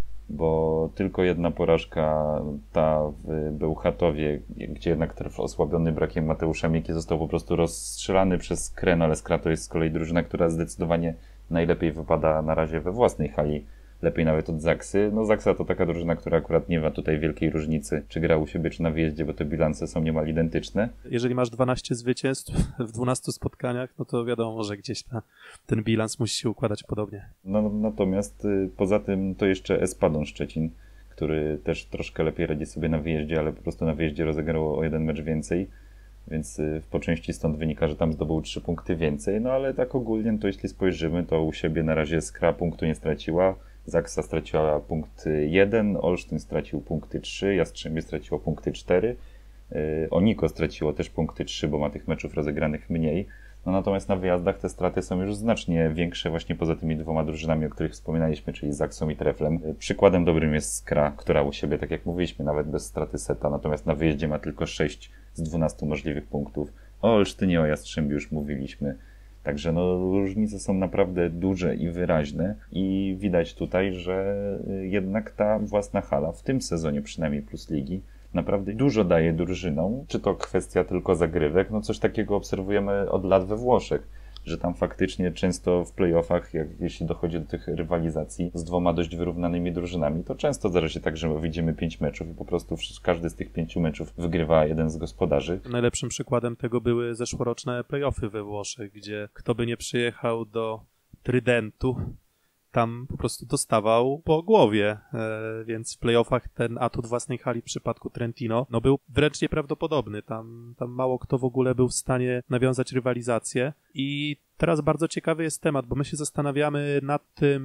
bo tylko jedna porażka, ta w Bełchatowie, gdzie jednak Tref osłabiony brakiem Mateusza Mieki został po prostu rozstrzelany przez Kren, ale Skra to jest z kolei drużyna, która zdecydowanie najlepiej wypada na razie we własnej hali. Lepiej nawet od Zaksy. No Zaksa to taka drużyna, która akurat nie ma tutaj wielkiej różnicy, czy gra u siebie, czy na wyjeździe, bo te bilanse są niemal identyczne. Jeżeli masz dwanaście zwycięstw w dwunastu spotkaniach, no to wiadomo, że gdzieś ta, ten bilans musi się układać podobnie. No, natomiast y, poza tym to jeszcze Espadon Szczecin, który też troszkę lepiej radzi sobie na wyjeździe, ale po prostu na wyjeździe rozegrało o jeden mecz więcej, więc y, po części stąd wynika, że tam zdobył trzy punkty więcej, no ale tak ogólnie to jeśli spojrzymy, to u siebie na razie Skra punktu nie straciła, Zaksa straciła punkt jeden, Olsztyn stracił punkty trzy, Jastrzębie straciło punkty cztery, Oniko straciło też punkty trzy, bo ma tych meczów rozegranych mniej. No natomiast na wyjazdach te straty są już znacznie większe właśnie poza tymi dwoma drużynami, o których wspominaliśmy, czyli Zaksą i Treflem. Przykładem dobrym jest Skra, która u siebie, tak jak mówiliśmy, nawet bez straty seta, natomiast na wyjeździe ma tylko sześć z dwunastu możliwych punktów. O Olsztynie, o Jastrzębiu już mówiliśmy. Także no, różnice są naprawdę duże i wyraźne i widać tutaj, że jednak ta własna hala w tym sezonie przynajmniej Plus Ligi naprawdę dużo daje drużynom. Czy to kwestia tylko zagrywek? No coś takiego obserwujemy od lat we Włoszech, że tam faktycznie często w play-offach, jak, jeśli dochodzi do tych rywalizacji z dwoma dość wyrównanymi drużynami, to często zdarza się tak, że widzimy pięć meczów i po prostu każdy z tych pięciu meczów wygrywa jeden z gospodarzy. Najlepszym przykładem tego były zeszłoroczne play-offy we Włoszech, gdzie kto by nie przyjechał do Trydentu, tam po prostu dostawał po głowie, e, więc w play-offach ten atut własnej hali w przypadku Trentino no był wręcz nieprawdopodobny. Tam, tam mało kto w ogóle był w stanie nawiązać rywalizację i teraz bardzo ciekawy jest temat, bo my się zastanawiamy nad tym,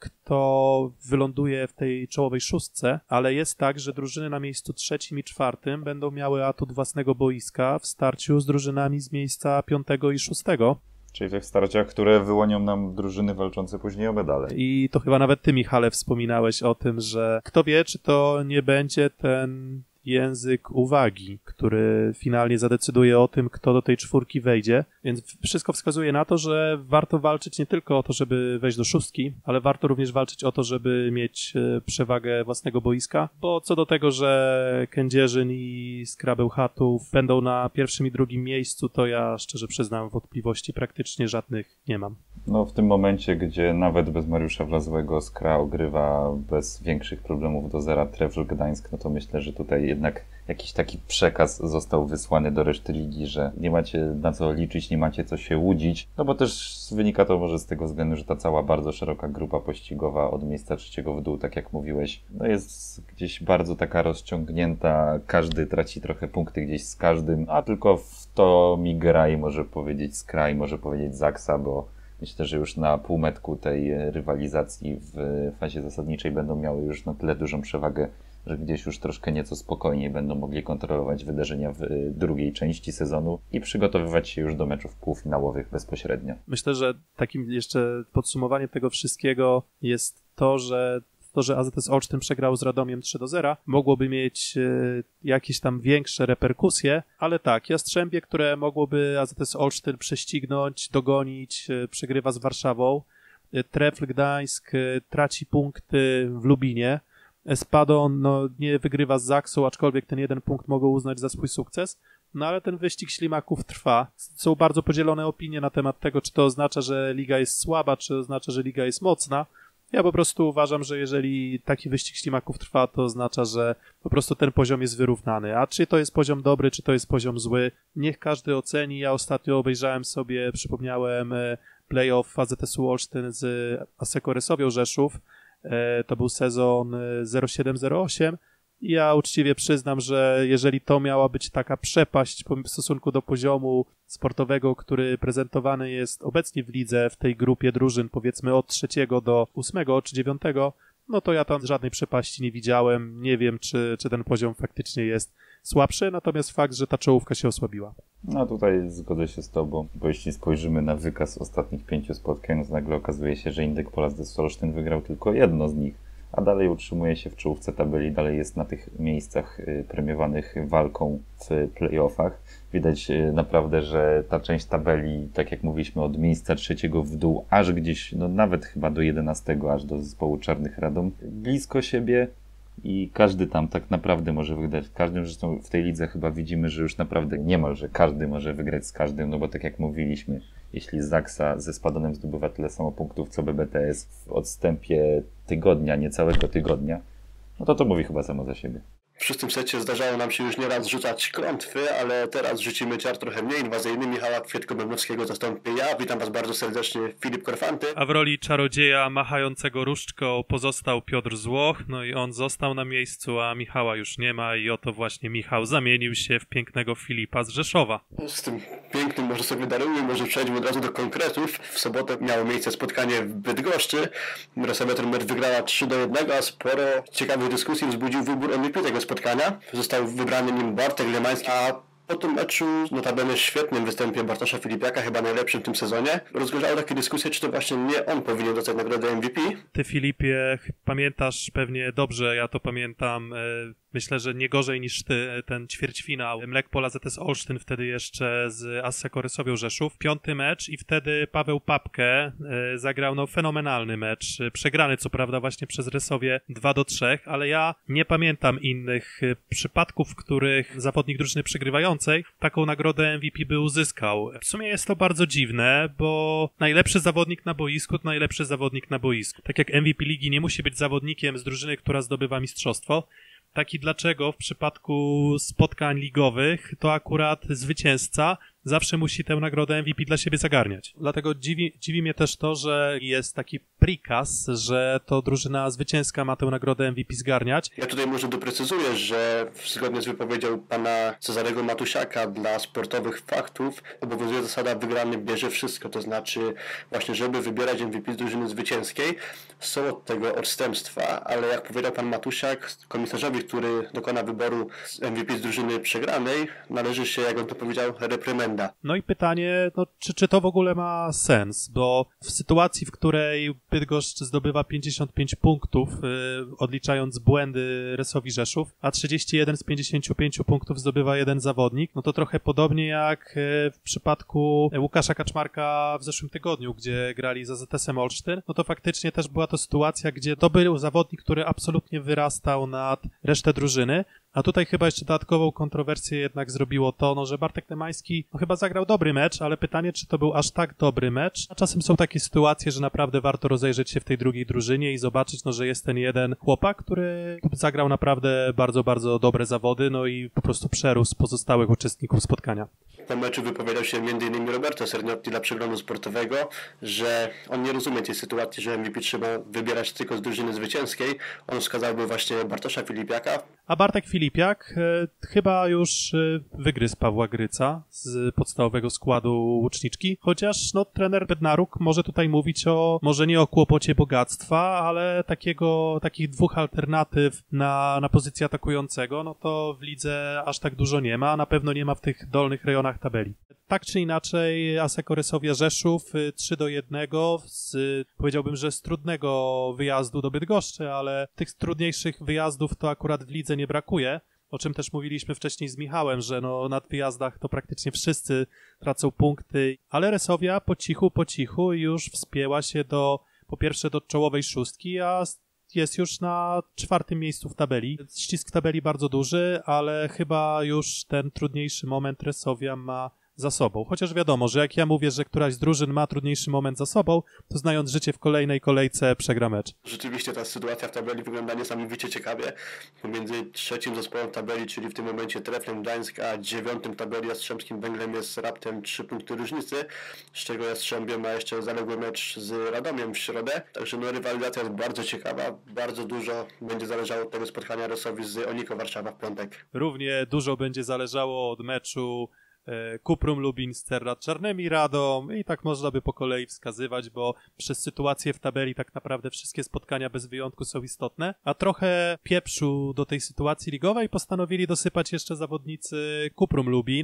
kto wyląduje w tej czołowej szóstce, ale jest tak, że drużyny na miejscu trzecim i czwartym będą miały atut własnego boiska w starciu z drużynami z miejsca piątego i szóstego. Czyli w tych starciach, które wyłonią nam drużyny walczące później o medale. I to chyba nawet ty, Michale, wspominałeś o tym, że kto wie, czy to nie będzie ten język uwagi, który finalnie zadecyduje o tym, kto do tej czwórki wejdzie, więc wszystko wskazuje na to, że warto walczyć nie tylko o to, żeby wejść do szóstki, ale warto również walczyć o to, żeby mieć przewagę własnego boiska, bo co do tego, że Kędzierzyn i Skrabeł Chatów będą na pierwszym i drugim miejscu, to ja szczerze przyznam, wątpliwości praktycznie żadnych nie mam. No w tym momencie, gdzie nawet bez Mariusza Wlazłego Skra ogrywa bez większych problemów do zera Trefl Gdańsk, no to myślę, że tutaj jednak jakiś taki przekaz został wysłany do reszty ligi, że nie macie na co liczyć, nie macie co się łudzić, no bo też wynika to może z tego względu, że ta cała bardzo szeroka grupa pościgowa od miejsca trzeciego w dół, tak jak mówiłeś, no jest gdzieś bardzo taka rozciągnięta, każdy traci trochę punkty gdzieś z każdym, a tylko w to mi gra i może powiedzieć Skra i może powiedzieć Zaksa, bo myślę, że już na półmetku tej rywalizacji w fazie zasadniczej będą miały już na tyle dużą przewagę, że gdzieś już troszkę nieco spokojniej będą mogli kontrolować wydarzenia w drugiej części sezonu i przygotowywać się już do meczów półfinałowych bezpośrednio. Myślę, że takim jeszcze podsumowaniem tego wszystkiego jest to, że to, że A Z S Olsztyn przegrał z Radomiem trzy do zera, mogłoby mieć y, jakieś tam większe reperkusje, ale tak, Jastrzębie, które mogłoby A Z S Olsztyn prześcignąć, dogonić, y, przegrywa z Warszawą, y, Trefl Gdańsk y, traci punkty w Lubinie, Espadon no, nie wygrywa z Zaksą, aczkolwiek ten jeden punkt mogą uznać za swój sukces, no ale ten wyścig ślimaków trwa. Są bardzo podzielone opinie na temat tego, czy to oznacza, że liga jest słaba, czy oznacza, że liga jest mocna. Ja po prostu uważam, że jeżeli taki wyścig ślimaków trwa, to oznacza, że po prostu ten poziom jest wyrównany. A czy to jest poziom dobry, czy to jest poziom zły, niech każdy oceni. Ja ostatnio obejrzałem sobie, przypomniałem playoff A Z S-u Olsztyn z Asseco Resowią Rzeszów. To był sezon zero siedem zero osiem. Ja uczciwie przyznam, że jeżeli to miała być taka przepaść w stosunku do poziomu sportowego, który prezentowany jest obecnie w lidze, w tej grupie drużyn, powiedzmy od trzeciego do ósmego czy dziewiątego, no to ja tam żadnej przepaści nie widziałem. Nie wiem, czy, czy ten poziom faktycznie jest słabszy, natomiast fakt, że ta czołówka się osłabiła. No tutaj zgodzę się z tobą, bo jeśli spojrzymy na wykaz ostatnich pięciu spotkań, to nagle okazuje się, że Indyk Pola z Olsztyn wygrał tylko jedno z nich, a dalej utrzymuje się w czołówce tabeli, dalej jest na tych miejscach premiowanych walką w play-offach. Widać naprawdę, że ta część tabeli, tak jak mówiliśmy, od miejsca trzeciego w dół, aż gdzieś, no nawet chyba do jedenastego, aż do zespołu Czarnych Radom, blisko siebie i każdy tam tak naprawdę może wygrać. W każdym, zresztą w tej lidze chyba widzimy, że już naprawdę niemalże każdy może wygrać z każdym, no bo tak jak mówiliśmy, jeśli Zaksa ze Spadonem zdobywa tyle samo punktów co B B T S w odstępie tygodnia, niecałego tygodnia, no to to mówi chyba samo za siebie. W szóstym secie zdarzało nam się już nieraz rzucać klątwy, ale teraz rzucimy ciar trochę mniej inwazyjny. Michała Kwietko-Bębnowskiego zastąpię ja. Witam was bardzo serdecznie, Filip Korfanty. A w roli czarodzieja machającego różdżką pozostał Piotr Złoch, no i on został na miejscu, a Michała już nie ma i oto właśnie Michał zamienił się w pięknego Filipa z Rzeszowa. Z tym pięknym może sobie darujmy, może przejdźmy od razu do konkretów. W sobotę miało miejsce spotkanie w Bydgoszczy. Resowia ten mecz wygrała trzy do jednego, a sporo ciekawych dyskusji wzbudził wybór M V P tego spotkania. spotkania. Został wybrany nim Bartek Lemański, a po tym meczu, notabene świetnym występie Bartosza Filipiaka, chyba najlepszym w tym sezonie, rozgorzały takie dyskusje, czy to właśnie nie on powinien dostać nagrodę M V P. Ty, Filipie, pamiętasz pewnie dobrze, ja to pamiętam, myślę, że nie gorzej niż ty, ten ćwierćfinał Mlekpol A Z S Olsztyn, wtedy jeszcze z Asseco Resowią Rzeszów. Piąty mecz i wtedy Paweł Papke zagrał no fenomenalny mecz, przegrany co prawda właśnie przez Resowie dwa do trzech, ale ja nie pamiętam innych przypadków, w których zawodnik drużyny przegrywającej taką nagrodę M V P by uzyskał. W sumie jest to bardzo dziwne, bo najlepszy zawodnik na boisku to najlepszy zawodnik na boisku. Tak jak M V P ligi nie musi być zawodnikiem z drużyny, która zdobywa mistrzostwo, tak i dlaczego w przypadku spotkań ligowych to akurat zwycięzca zawsze musi tę nagrodę M V P dla siebie zagarniać. Dlatego dziwi, dziwi mnie też to, że jest taki prikaz, że to drużyna zwycięska ma tę nagrodę M V P zgarniać. Ja tutaj może doprecyzuję, że zgodnie z wypowiedzią pana Cezarego Matusiaka dla sportowych faktów obowiązuje zasada wygrany bierze wszystko, to znaczy właśnie, żeby wybierać M V P z drużyny zwycięskiej, są od tego odstępstwa, ale jak powiedział pan Matusiak, komisarzowi, który dokona wyboru M V P z drużyny przegranej, należy się, jak on to powiedział, reprymendy. legenda. No i pytanie, no, czy, czy to w ogóle ma sens, bo w sytuacji, w której Bydgoszcz zdobywa pięćdziesiąt pięć punktów, yy, odliczając błędy Resowi Rzeszów, a trzydzieści jeden z pięćdziesięciu pięciu punktów zdobywa jeden zawodnik, no to trochę podobnie jak yy, w przypadku Łukasza Kaczmarka w zeszłym tygodniu, gdzie grali za Z S em Olsztyn, no to faktycznie też była to sytuacja, gdzie to był zawodnik, który absolutnie wyrastał nad resztę drużyny. A tutaj chyba jeszcze dodatkową kontrowersję jednak zrobiło to, no, że Bartek Nemański no, chyba zagrał dobry mecz, ale pytanie, czy to był aż tak dobry mecz. A czasem są takie sytuacje, że naprawdę warto rozejrzeć się w tej drugiej drużynie i zobaczyć, no, że jest ten jeden chłopak, który zagrał naprawdę bardzo, bardzo dobre zawody, no i po prostu przerósł pozostałych uczestników spotkania. Po meczu wypowiadał się między innymi Roberto Cerniotti dla Przeglądu Sportowego, że on nie rozumie tej sytuacji, że M V P trzeba wybierać tylko z drużyny zwycięskiej. On wskazałby właśnie Bartosza Filipiaka. A Bartek Filipiak e, chyba już e, wygryzł Pawła Gryca z podstawowego składu Łuczniczki, chociaż no, trener Bednaruk może tutaj mówić o, może nie o kłopocie bogactwa, ale takiego, takich dwóch alternatyw na, na pozycję atakującego, no to w lidze aż tak dużo nie ma, a na pewno nie ma w tych dolnych rejonach tabeli. Tak czy inaczej, Aseko Resowia Rzeszów trzy do jednego z, powiedziałbym, że z trudnego wyjazdu do Bydgoszczy, ale tych trudniejszych wyjazdów to akurat w lidze nie brakuje, o czym też mówiliśmy wcześniej z Michałem, że no na wyjazdach to praktycznie wszyscy tracą punkty, ale Resowia po cichu, po cichu już wspięła się do, po pierwsze do czołowej szóstki, a jest już na czwartym miejscu w tabeli. Ścisk tabeli bardzo duży, ale chyba już ten trudniejszy moment Resowia ma za sobą. Chociaż wiadomo, że jak ja mówię, że któraś z drużyn ma trudniejszy moment za sobą, to znając życie w kolejnej kolejce przegra mecz. Rzeczywiście ta sytuacja w tabeli wygląda niesamowicie ciekawie. Pomiędzy trzecim zespołem tabeli, czyli w tym momencie Treflem Gdańsk, a dziewiątym tabeli Jastrzębskim Węglem jest raptem trzy punkty różnicy, z czego Jastrzębie ma jeszcze zaległy mecz z Radomiem w środę. Także no, rywalizacja jest bardzo ciekawa. Bardzo dużo będzie zależało od tego spotkania Resowi z Oniko Warszawa w piątek. Równie dużo będzie zależało od meczu Kuprum Lubin z Cerrat Czarnymi Radom i tak można by po kolei wskazywać, bo przez sytuację w tabeli tak naprawdę wszystkie spotkania bez wyjątku są istotne, a trochę pieprzu do tej sytuacji ligowej postanowili dosypać jeszcze zawodnicy Kuprum Lubin,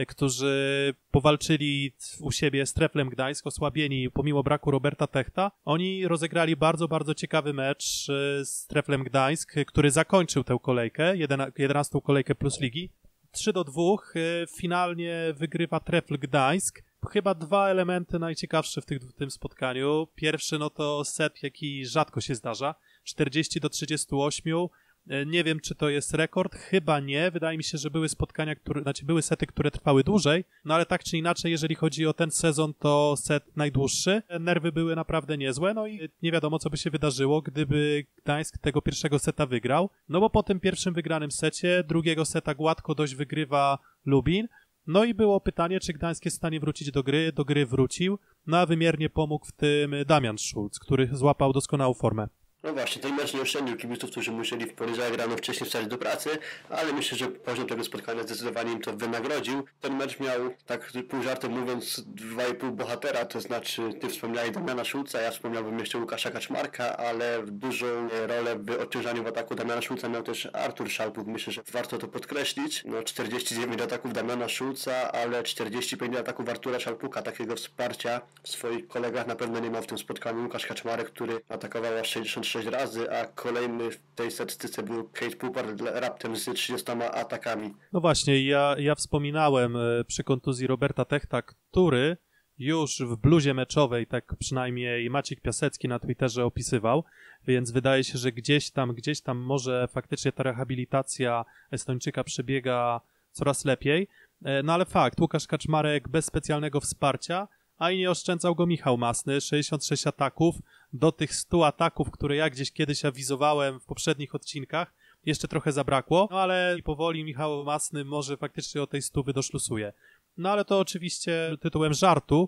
którzy powalczyli u siebie z Treflem Gdańsk, osłabieni pomimo braku Roberta Techta. Oni rozegrali bardzo, bardzo ciekawy mecz z Treflem Gdańsk, który zakończył tę kolejkę, jedenastą kolejkę plus ligi. trzy do dwóch finalnie wygrywa Trefl Gdańsk. Chyba dwa elementy najciekawsze w, tych, w tym spotkaniu. Pierwszy no to set, jaki rzadko się zdarza. czterdzieści do trzydziestu ośmiu. Nie wiem, czy to jest rekord. Chyba nie. Wydaje mi się, że były spotkania, które, znaczy były sety, które trwały dłużej. No ale tak czy inaczej, jeżeli chodzi o ten sezon, to set najdłuższy. Nerwy były naprawdę niezłe. No i nie wiadomo, co by się wydarzyło, gdyby Gdańsk tego pierwszego seta wygrał. No bo po tym pierwszym wygranym secie, drugiego seta gładko dość wygrywa Lubin. No i było pytanie, czy Gdańsk jest w stanie wrócić do gry. Do gry wrócił. No a wymiernie pomógł w tym Damian Szulc, który złapał doskonałą formę. No właśnie, ten mecz nie oszczędził kibiców, którzy musieli w poniedziałek rano wcześniej wstać do pracy, ale myślę, że poziom tego spotkania zdecydowanie im to wynagrodził. Ten mecz miał, tak pół żartem mówiąc, dwa i pół bohatera, to znaczy ty wspomniałeś Damiana Szulca, ja wspomniałbym jeszcze Łukasza Kaczmarka, ale dużą rolę w odciążaniu w ataku Damiana Szulca miał też Artur Szalpuk. Myślę, że warto to podkreślić. No czterdzieści dziewięć ataków Damiana Szulca, ale czterdzieści pięć ataków Artura Szalpuka. Takiego wsparcia w swoich kolegach na pewno nie ma w tym spotkaniu Łukasz Kaczmarek, który atakował aż sześćdziesiąt sześć razy, a kolejny w tej statystyce był Kate Pupar raptem z trzydziestoma atakami. No właśnie, ja, ja wspominałem przy kontuzji Roberta Techta, który już w bluzie meczowej, tak przynajmniej Maciek Piasecki na Twitterze opisywał, więc wydaje się, że gdzieś tam, gdzieś tam może faktycznie ta rehabilitacja Estończyka przebiega coraz lepiej. No ale fakt, Łukasz Kaczmarek bez specjalnego wsparcia, a i nie oszczędzał go Michał Masny, sześćdziesiąt sześć ataków, do tych stu ataków, które ja gdzieś kiedyś awizowałem w poprzednich odcinkach, jeszcze trochę zabrakło, no ale powoli Michał Masny może faktycznie o tej stówy doszlusuje. No ale to oczywiście tytułem żartu,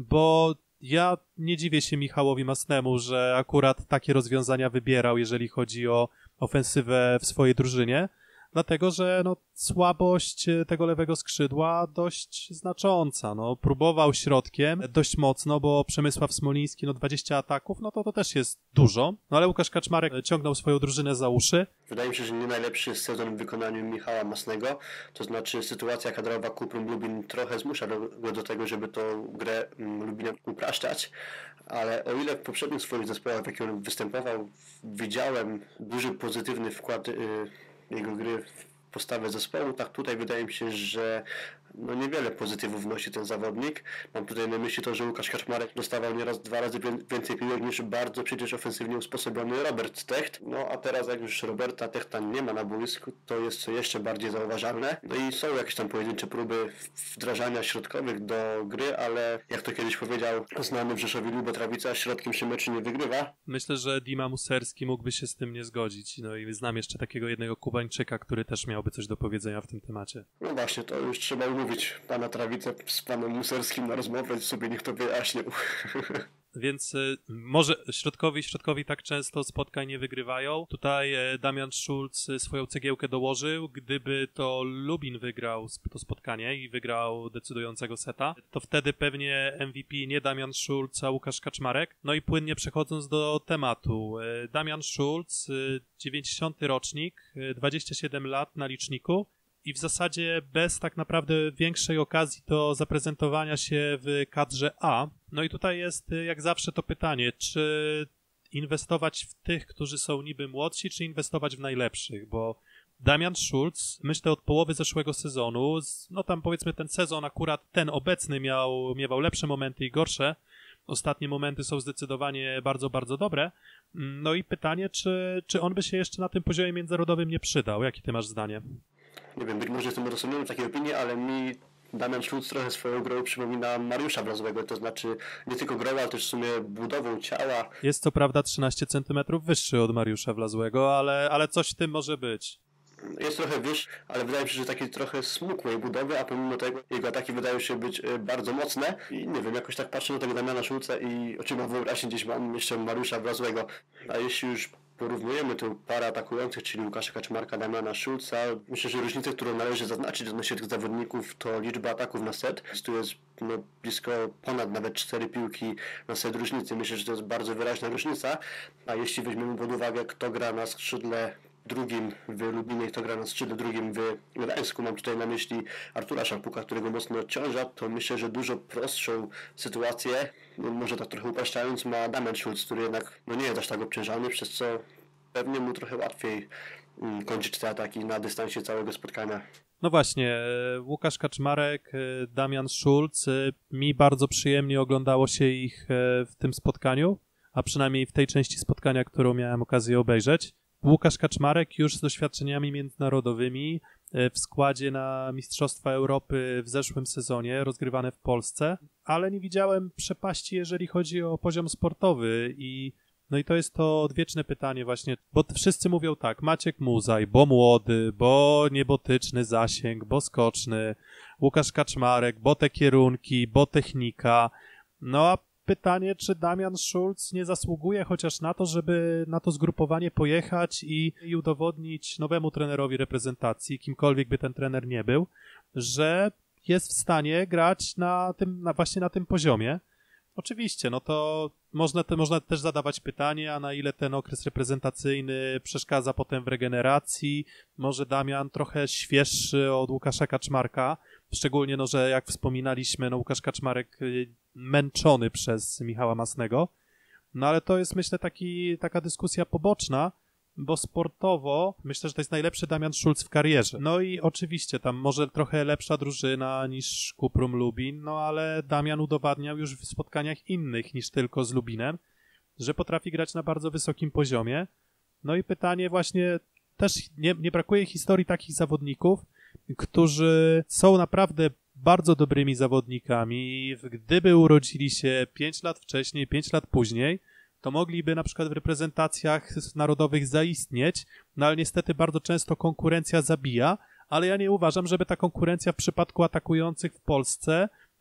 bo ja nie dziwię się Michałowi Masnemu, że akurat takie rozwiązania wybierał, jeżeli chodzi o ofensywę w swojej drużynie, dlatego że no, słabość tego lewego skrzydła dość znacząca. No, próbował środkiem dość mocno, bo Przemysław Smoliński, no dwadzieścia ataków, no to to też jest dużo, no ale Łukasz Kaczmarek ciągnął swoją drużynę za uszy. Wydaje mi się, że nie najlepszy sezon w wykonaniu Michała Masnego, to znaczy sytuacja kadrowa Kuprum Lubin trochę zmusza go do tego, żeby tą grę Lubina upraszczać, ale o ile w poprzednich swoich zespołach, w jakich on występował, widziałem duży pozytywny wkład y, jego gry w postawę zespołu, tak tutaj wydaje mi się, że no niewiele pozytywów wnosi ten zawodnik. Mam tutaj na myśli to, że Łukasz Kaczmarek dostawał nieraz dwa razy więcej piłek niż bardzo przecież ofensywnie usposobiony Robert Techt. No a teraz jak już Roberta Techta nie ma na boisku, to jest to jeszcze bardziej zauważalne. No i są jakieś tam pojedyncze próby wdrażania środkowych do gry, ale jak to kiedyś powiedział znany w Rzeszowie Lubot Rawica, środkiem się meczy nie wygrywa. Myślę, że Dima Muserski mógłby się z tym nie zgodzić. No i znam jeszcze takiego jednego Kubańczyka, który też miałby coś do powiedzenia w tym temacie. No właśnie, to już trzeba umówić pana Trawicę z panem Muserskim na rozmowę, sobie niech to wyjaśnił. Więc y, może środkowi środkowi tak często spotkań nie wygrywają. Tutaj y, Damian Schulz y, swoją cegiełkę dołożył. Gdyby to Lubin wygrał sp- to spotkanie i wygrał decydującego seta, to wtedy pewnie M V P nie Damian Schulz, a Łukasz Kaczmarek. No i płynnie przechodząc do tematu. Y, Damian Schulz, y, dziewięćdziesiąty rocznik, y, dwadzieścia siedem lat na liczniku. I w zasadzie bez tak naprawdę większej okazji do zaprezentowania się w kadrze A. No i tutaj jest jak zawsze to pytanie, czy inwestować w tych, którzy są niby młodsi, czy inwestować w najlepszych, bo Damian Schulz, myślę od połowy zeszłego sezonu, no tam powiedzmy ten sezon akurat ten obecny miał, miewał lepsze momenty i gorsze, ostatnie momenty są zdecydowanie bardzo, bardzo dobre. No i pytanie, czy, czy on by się jeszcze na tym poziomie międzynarodowym nie przydał? Jakie ty masz zdanie? Nie wiem, być może jestem odosobniony w takiej opinii, ale mi Damian Schulz trochę swoją grą przypomina Mariusza Wlazłego, to znaczy nie tylko grą, ale też w sumie budową ciała. Jest co prawda trzynaście centymetrów wyższy od Mariusza Wlazłego, ale, ale coś w tym może być. Jest trochę wyższy, ale wydaje mi się, że takiej trochę smukłej budowy, a pomimo tego jego ataki wydają się być bardzo mocne i nie wiem, jakoś tak patrzę na tego Damiana Schulza i oczyma wyobraźni gdzieś mam jeszcze Mariusza Wlazłego, a jeśli już porównujemy tę parę atakujących, czyli Łukasza Kaczmarka, Damiana Schulza, myślę, że różnicę, którą należy zaznaczyć odnośnie tych zawodników, to liczba ataków na set. Tu jest no, blisko ponad nawet cztery piłki na set różnicy. Myślę, że to jest bardzo wyraźna różnica, a jeśli weźmiemy pod uwagę, kto gra na skrzydle drugim w Lubinie i kto gra na skrzydle drugim w Gdańsku, mam tutaj na myśli Artura Szampuka, którego mocno odciąża, to myślę, że dużo prostszą sytuację, no może tak trochę upraszczając, ma Damian Schulz, który jednak no nie jest aż tak obciążany, przez co pewnie mu trochę łatwiej um, kończyć te ataki na dystansie całego spotkania. No właśnie, Łukasz Kaczmarek, Damian Schulz, mi bardzo przyjemnie oglądało się ich w tym spotkaniu, a przynajmniej w tej części spotkania, którą miałem okazję obejrzeć. Łukasz Kaczmarek już z doświadczeniami międzynarodowymi w składzie na Mistrzostwa Europy w zeszłym sezonie, rozgrywane w Polsce, ale nie widziałem przepaści, jeżeli chodzi o poziom sportowy i no i to jest to odwieczne pytanie właśnie, bo wszyscy mówią tak, Maciek Muzaj, bo młody, bo niebotyczny zasięg, bo skoczny, Łukasz Kaczmarek, bo te kierunki, bo technika, no a pytanie, czy Damian Schulz nie zasługuje chociaż na to, żeby na to zgrupowanie pojechać i, i udowodnić nowemu trenerowi reprezentacji, kimkolwiek by ten trener nie był, że jest w stanie grać na tym, na właśnie na tym poziomie. Oczywiście, no to można, te, można też zadawać pytanie, a na ile ten okres reprezentacyjny przeszkadza potem w regeneracji. Może Damian trochę świeższy od Łukasza Kaczmarka, szczególnie, no, że jak wspominaliśmy, no, Łukasz Kaczmarek męczony przez Michała Masnego. No ale to jest, myślę, taki, taka dyskusja poboczna, bo sportowo myślę, że to jest najlepszy Damian Schulz w karierze. No i oczywiście tam może trochę lepsza drużyna niż Kuprum Lubin, no ale Damian udowadniał już w spotkaniach innych niż tylko z Lubinem, że potrafi grać na bardzo wysokim poziomie. No i pytanie właśnie, też nie, nie brakuje historii takich zawodników, którzy są naprawdę bardzo dobrymi zawodnikami. Gdyby urodzili się pięć lat wcześniej, pięć lat później, to mogliby na przykład w reprezentacjach narodowych zaistnieć, no ale niestety bardzo często konkurencja zabija, ale ja nie uważam, żeby ta konkurencja w przypadku atakujących w Polsce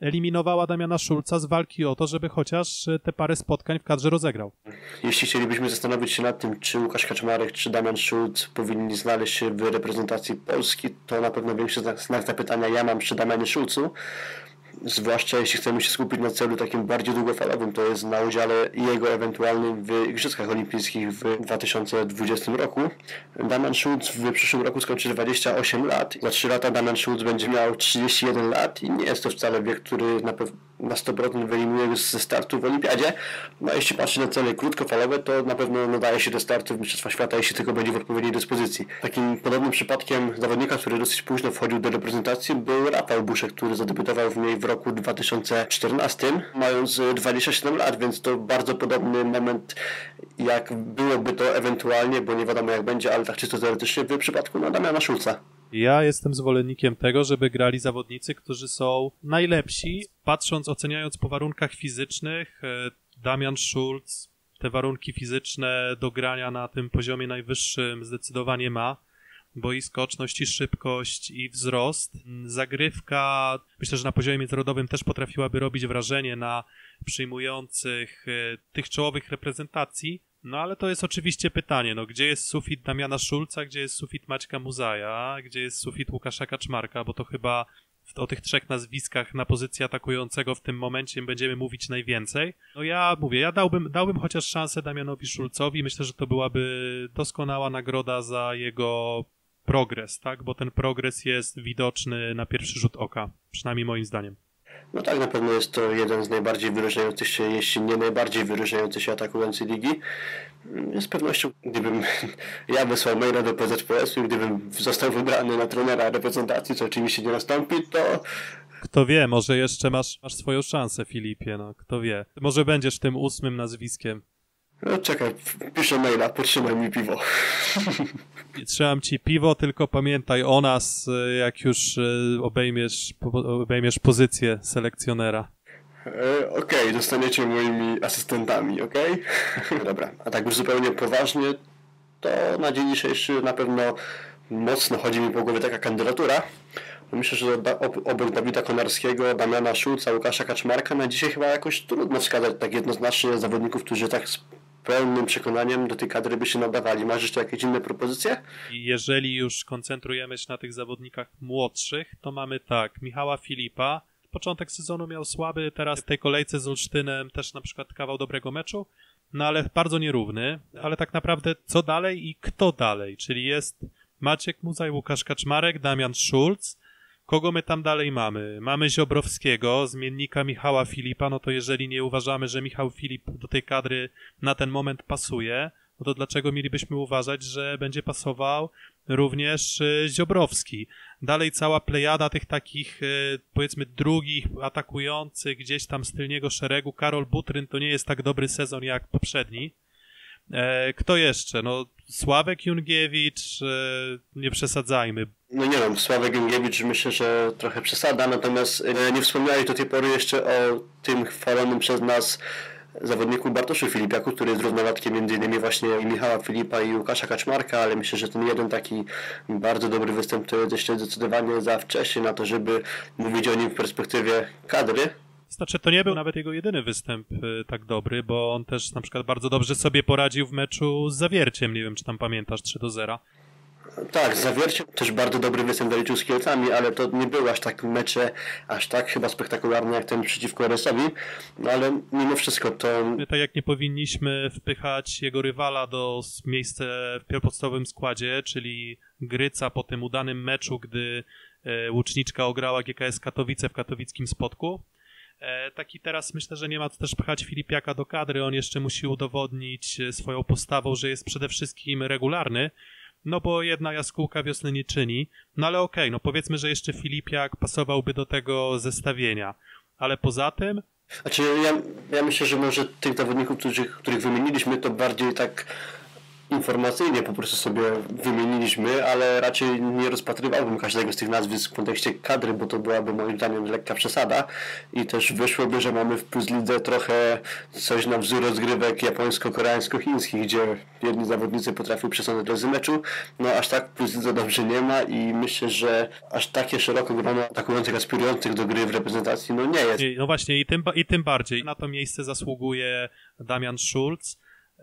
eliminowała Damiana Szulca z walki o to, żeby chociaż te parę spotkań w kadrze rozegrał. Jeśli chcielibyśmy zastanowić się nad tym, czy Łukasz Kaczmarek, czy Damian Szulc powinni znaleźć się w reprezentacji Polski, to na pewno większy znak, znak zapytania ja mam przy Damianie Szulcu. Zwłaszcza jeśli chcemy się skupić na celu takim bardziej długofalowym, to jest na udziale jego ewentualnym w Igrzyskach Olimpijskich w dwa tysiące dwudziestym roku. Damian Szulc w przyszłym roku skończy dwadzieścia osiem lat. Za trzy lata Damian Szulc będzie miał trzydzieści jeden lat i nie jest to wcale wiek, który na pewno na sto procent wyeliminuje go ze startu w Olimpiadzie. No a jeśli patrzy na cele krótkofalowe, to na pewno nadaje się do startu w Mistrzostwach Świata, jeśli tylko będzie w odpowiedniej dyspozycji. Takim podobnym przypadkiem zawodnika, który dosyć późno wchodził do reprezentacji, był Rafał Buszek, który zadebiutował w niej w roku dwa tysiące czternastym, mając dwadzieścia siedem lat, więc to bardzo podobny moment, jak byłoby to ewentualnie, bo nie wiadomo jak będzie, ale tak czysto teoretycznie w przypadku no, Damiana Szulca. Ja jestem zwolennikiem tego, żeby grali zawodnicy, którzy są najlepsi, patrząc, oceniając po warunkach fizycznych. Damian Szulc te warunki fizyczne do grania na tym poziomie najwyższym zdecydowanie ma, bo i skoczność, i szybkość, i wzrost. Zagrywka, myślę, że na poziomie międzynarodowym też potrafiłaby robić wrażenie na przyjmujących tych czołowych reprezentacji. No ale to jest oczywiście pytanie, no gdzie jest sufit Damiana Szulca, gdzie jest sufit Maćka Muzaja, gdzie jest sufit Łukasza Kaczmarka, bo to chyba o tych trzech nazwiskach na pozycji atakującego w tym momencie będziemy mówić najwięcej. No ja mówię, ja dałbym, dałbym chociaż szansę Damianowi Szulcowi, myślę, że to byłaby doskonała nagroda za jego progres, tak, bo ten progres jest widoczny na pierwszy rzut oka, przynajmniej moim zdaniem. No tak, na pewno jest to jeden z najbardziej wyróżniających się, jeśli nie najbardziej wyróżniający się atakujący ligi. Z pewnością, gdybym ja wysłał maila do P Z P S u i gdybym został wybrany na trenera reprezentacji, co oczywiście nie nastąpi, to... Kto wie, może jeszcze masz, masz swoją szansę, Filipie, no kto wie. Może będziesz tym ósmym nazwiskiem. No czekaj, piszę maila, potrzymaj mi piwo. Trzymam ci piwo, tylko pamiętaj o nas, jak już obejmiesz, obejmiesz pozycję selekcjonera. E, okej, okay, zostaniecie moimi asystentami, okej? Okay? Dobra, a tak już zupełnie poważnie, to na dzień dzisiejszy na pewno mocno chodzi mi po głowie taka kandydatura. Myślę, że obok Dawida Konarskiego, Damiana Szulca, Łukasza Kaczmarka na dzisiaj chyba jakoś trudno wskazać tak jednoznacznie zawodników, którzy tak pełnym przekonaniem do tej kadry by się nadawali. Masz jeszcze jakieś inne propozycje? Jeżeli już koncentrujemy się na tych zawodnikach młodszych, to mamy tak, Michała Filipa. Początek sezonu miał słaby, teraz w tej kolejce z Olsztynem też na przykład kawał dobrego meczu, no ale bardzo nierówny. Ale tak naprawdę co dalej i kto dalej? Czyli jest Maciek Muzaj, Łukasz Kaczmarek, Damian Szulc. Kogo my tam dalej mamy? Mamy Ziobrowskiego, zmiennika Michała Filipa, no to jeżeli nie uważamy, że Michał Filip do tej kadry na ten moment pasuje, no to dlaczego mielibyśmy uważać, że będzie pasował również y, Ziobrowski? Dalej cała plejada tych takich, y, powiedzmy, drugich atakujących gdzieś tam z tylniego szeregu. Karol Butryn to nie jest tak dobry sezon jak poprzedni. E, kto jeszcze? No Sławek Jungiewicz, e, nie przesadzajmy. No nie wiem, Sławek Jungiewicz myślę, że trochę przesada, natomiast nie wspomniałeś do tej pory jeszcze o tym chwalonym przez nas zawodniku Bartoszu Filipiaku, który jest równolatkiem między innymi właśnie Michała Filipa i Łukasza Kaczmarka, ale myślę, że ten jeden taki bardzo dobry występ to jest jeszcze zdecydowanie za wcześnie na to, żeby mówić o nim w perspektywie kadry. Znaczy, to nie był nawet jego jedyny występ y, tak dobry, bo on też na przykład bardzo dobrze sobie poradził w meczu z Zawierciem, nie wiem, czy tam pamiętasz, trzy do zera. Tak, z Zawierciem też bardzo dobry występ zaliczył z Kielcami, ale to nie były aż tak mecze, aż tak chyba spektakularne jak ten przeciwko R S owi, no ale mimo wszystko to... Tak jak nie powinniśmy wpychać jego rywala do miejsca w podstawowym składzie, czyli Gryca po tym udanym meczu, gdy e, Łuczniczka ograła G K S Katowice w katowickim Spodku. E, taki teraz myślę, że nie ma co też pchać Filipiaka do kadry, on jeszcze musi udowodnić swoją postawą, że jest przede wszystkim regularny, no bo jedna jaskółka wiosny nie czyni, no ale okej, okay, no powiedzmy, że jeszcze Filipiak pasowałby do tego zestawienia, ale poza tym... Znaczy ja, ja myślę, że może tych zawodników, których, których wymieniliśmy, to bardziej tak informacyjnie po prostu sobie wymieniliśmy, ale raczej nie rozpatrywałbym każdego z tych nazwisk w kontekście kadry, bo to byłaby moim zdaniem lekka przesada i też wyszłoby, że mamy w Plus Lidze trochę coś na wzór rozgrywek japońsko-koreańsko-chińskich, gdzie jedni zawodnicy potrafią przesunąć lozy meczu, no aż tak w Plus Lidze dobrze nie ma i myślę, że aż takie szeroko grono atakujących, aspirujących do gry w reprezentacji no nie jest. No właśnie i tym, i tym bardziej na to miejsce zasługuje Damian Schulz.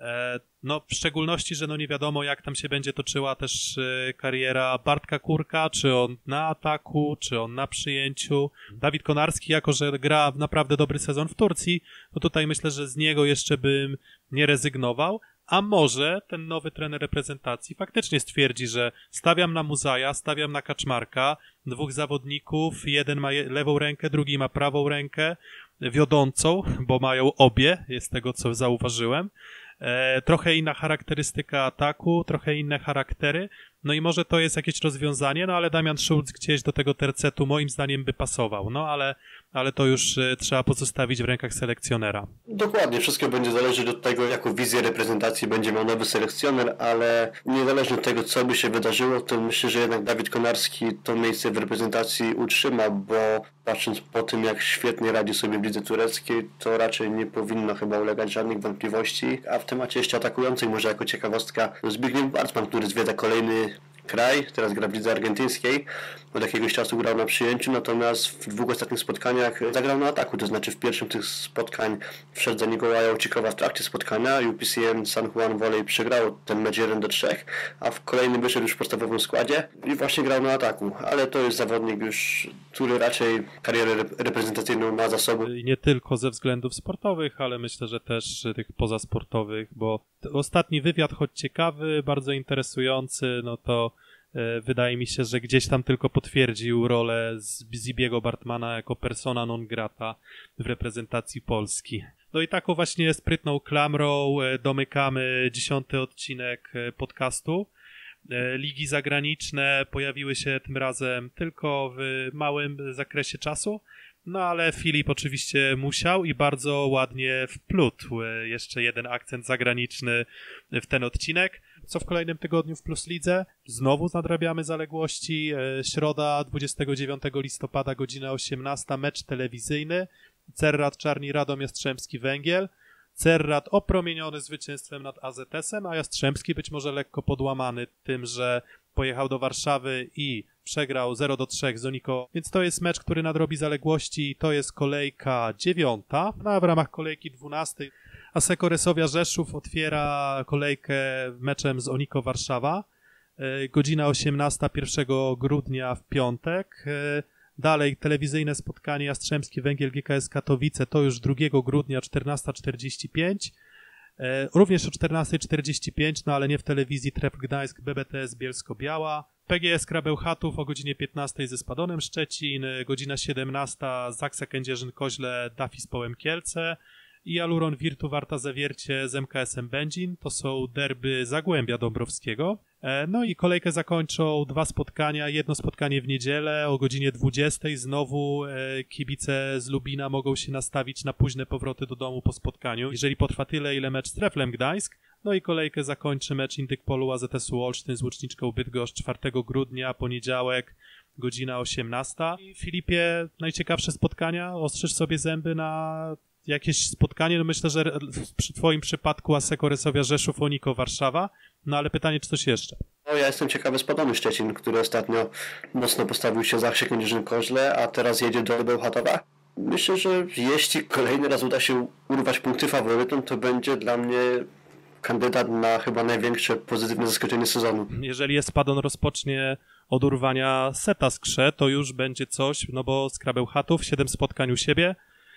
No w szczególności, że no nie wiadomo jak tam się będzie toczyła też kariera Bartka Kurka, czy on na ataku, czy on na przyjęciu. Dawid Konarski, jako że gra naprawdę dobry sezon w Turcji, no tutaj myślę, że z niego jeszcze bym nie rezygnował, a może ten nowy trener reprezentacji faktycznie stwierdzi, że stawiam na Muzaja, stawiam na Kaczmarka, dwóch zawodników, jeden ma lewą rękę, drugi ma prawą rękę, wiodącą, bo mają obie, jest tego co zauważyłem. E, trochę inna charakterystyka ataku, trochę inne charaktery, no i może to jest jakieś rozwiązanie, no ale Damian Schulz gdzieś do tego tercetu moim zdaniem by pasował, no ale, ale to już e, trzeba pozostawić w rękach selekcjonera. Dokładnie, wszystko będzie zależeć od tego, jaką wizję reprezentacji będzie miał nowy selekcjoner, ale niezależnie od tego, co by się wydarzyło, to myślę, że jednak Dawid Konarski to miejsce w reprezentacji utrzyma, bo patrząc po tym, jak świetnie radzi sobie w lidze tureckiej, to raczej nie powinno chyba ulegać żadnych wątpliwości, a w temacie jeszcze atakującej może jako ciekawostka Zbigniew Bartman, który zwiedza kolejny kraj, teraz gra w lidze argentyńskiej, od jakiegoś czasu grał na przyjęciu, natomiast w dwóch ostatnich spotkaniach zagrał na ataku, to znaczy w pierwszym tych spotkań wszedł za Nikołaja Ucikowa w trakcie spotkania, U P C M San Juan Volley przegrał ten mecz jeden do trzech, a w kolejnym wyszedł już w podstawowym składzie i właśnie grał na ataku, ale to jest zawodnik już, który raczej karierę reprezentacyjną ma za sobą. I nie tylko ze względów sportowych, ale myślę, że też tych pozasportowych, bo ostatni wywiad, choć ciekawy, bardzo interesujący, no to e, wydaje mi się, że gdzieś tam tylko potwierdził rolę Zibiego Bartmana jako persona non grata w reprezentacji Polski. No i taką właśnie sprytną klamrą e, domykamy dziesiąty odcinek e, podcastu. E, ligi zagraniczne pojawiły się tym razem tylko w małym zakresie czasu. No ale Filip oczywiście musiał i bardzo ładnie wplótł jeszcze jeden akcent zagraniczny w ten odcinek. Co w kolejnym tygodniu w Plus Lidze? Znowu nadrabiamy zaległości. Środa dwudziestego dziewiątego listopada, godzina osiemnasta, mecz telewizyjny. Cerrat Czarni Radom, Jastrzębski Węgiel. Cerrat opromieniony zwycięstwem nad A Z S em, a Jastrzębski być może lekko podłamany tym, że pojechał do Warszawy i przegrał zero do trzech z Oniko, więc to jest mecz, który nadrobi zaległości, to jest kolejka dziewiąta, no a w ramach kolejki dwunastej Asseco Resovia Rzeszów otwiera kolejkę meczem z Oniko Warszawa, godzina osiemnasta pierwszego grudnia w piątek, dalej telewizyjne spotkanie Jastrzębski Węgiel G K S Katowice, to już drugiego grudnia czternasta czterdzieści pięć, również o czternasta czterdzieści pięć, no ale nie w telewizji, Tref Gdańsk, B B T S Bielsko-Biała, P G S Krabełchatów o godzinie piętnastej ze Spadonem Szczecin, godzina siedemnasta Zaksa Kędzierzyn-Koźle, Dafi z Połem Kielce i Aluron Wirtu Warta Zawiercie z M K S em Będzin, to są derby Zagłębia Dąbrowskiego. No i kolejkę zakończą dwa spotkania, jedno spotkanie w niedzielę o godzinie dwudziestej, znowu kibice z Lubina mogą się nastawić na późne powroty do domu po spotkaniu, jeżeli potrwa tyle, ile mecz z Treflem Gdańsk. No i kolejkę zakończy mecz Indykpolu A Z S u Olsztyn z Łuczniczką Bydgoszcz czwartego grudnia, poniedziałek, godzina osiemnasta. I Filipie, najciekawsze spotkania? Ostrzysz sobie zęby na jakieś spotkanie? No myślę, że w twoim przypadku Asseco Resovia Rzeszów, Oniko Warszawa, no ale pytanie, czy coś jeszcze? No ja jestem ciekawy Spadonu Szczecin, który ostatnio mocno postawił się Zaksie Kędzierzyn-Koźle, a teraz jedzie do Bełchatowa. Myślę, że jeśli kolejny raz uda się urwać punkty faworytom, to będzie dla mnie kandydat na chyba największe pozytywne zaskoczenie sezonu. Jeżeli Espadon rozpocznie od urwania seta z Krze, to już będzie coś, no bo z Krabełchatów siedem spotkań u siebie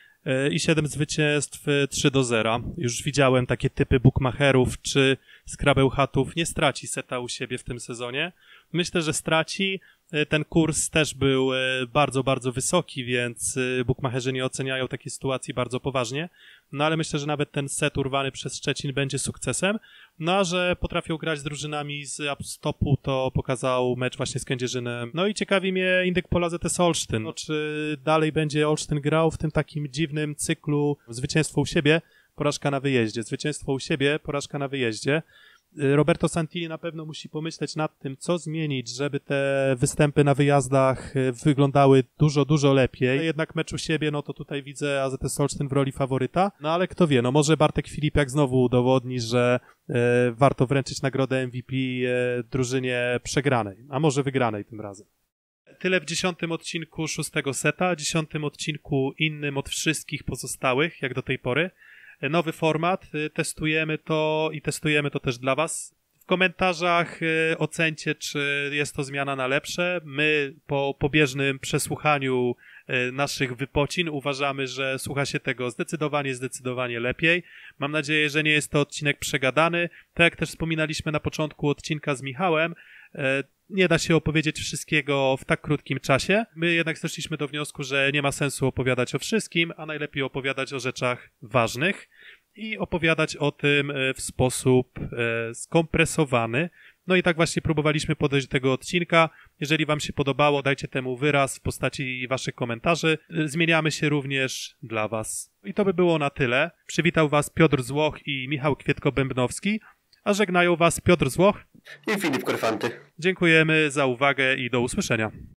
i siedem zwycięstw, trzy do zera. Już widziałem takie typy bookmacherów, czy z Krabełchatów nie straci seta u siebie w tym sezonie. Myślę, że straci. Ten kurs też był bardzo, bardzo wysoki, więc bookmacherzy nie oceniają takiej sytuacji bardzo poważnie. No ale myślę, że nawet ten set urwany przez Szczecin będzie sukcesem. No a że potrafią grać z drużynami z stopu, to pokazał mecz właśnie z Kędzierzynem. No i ciekawi mnie Indykpol A Z S Olsztyn. No, czy dalej będzie Olsztyn grał w tym takim dziwnym cyklu zwycięstwo u siebie, porażka na wyjeździe. Zwycięstwo u siebie, porażka na wyjeździe. Roberto Santilli na pewno musi pomyśleć nad tym, co zmienić, żeby te występy na wyjazdach wyglądały dużo, dużo lepiej. Jednak mecz u siebie, no to tutaj widzę A Z S Olsztyn w roli faworyta. No ale kto wie, no może Bartek Filipiak znowu udowodni, że e, warto wręczyć nagrodę M V P e, drużynie przegranej, a może wygranej tym razem. Tyle w dziesiątym odcinku szóstego seta, dziesiątym odcinku innym od wszystkich pozostałych, jak do tej pory. Nowy format, testujemy to i testujemy to też dla was. W komentarzach ocencie, czy jest to zmiana na lepsze. My po pobieżnym przesłuchaniu naszych wypocin uważamy, że słucha się tego zdecydowanie, zdecydowanie lepiej. Mam nadzieję, że nie jest to odcinek przegadany. Tak jak też wspominaliśmy na początku odcinka z Michałem, nie da się opowiedzieć wszystkiego w tak krótkim czasie. My jednak doszliśmy do wniosku, że nie ma sensu opowiadać o wszystkim, a najlepiej opowiadać o rzeczach ważnych i opowiadać o tym w sposób skompresowany. No i tak właśnie próbowaliśmy podejść do tego odcinka. Jeżeli wam się podobało, dajcie temu wyraz w postaci waszych komentarzy. Zmieniamy się również dla was. I to by było na tyle. Przywitał was Piotr Złoch i Michał Kwietko-Bębnowski, a żegnają was Piotr Złoch i Filip Korfanty. Dziękujemy za uwagę i do usłyszenia.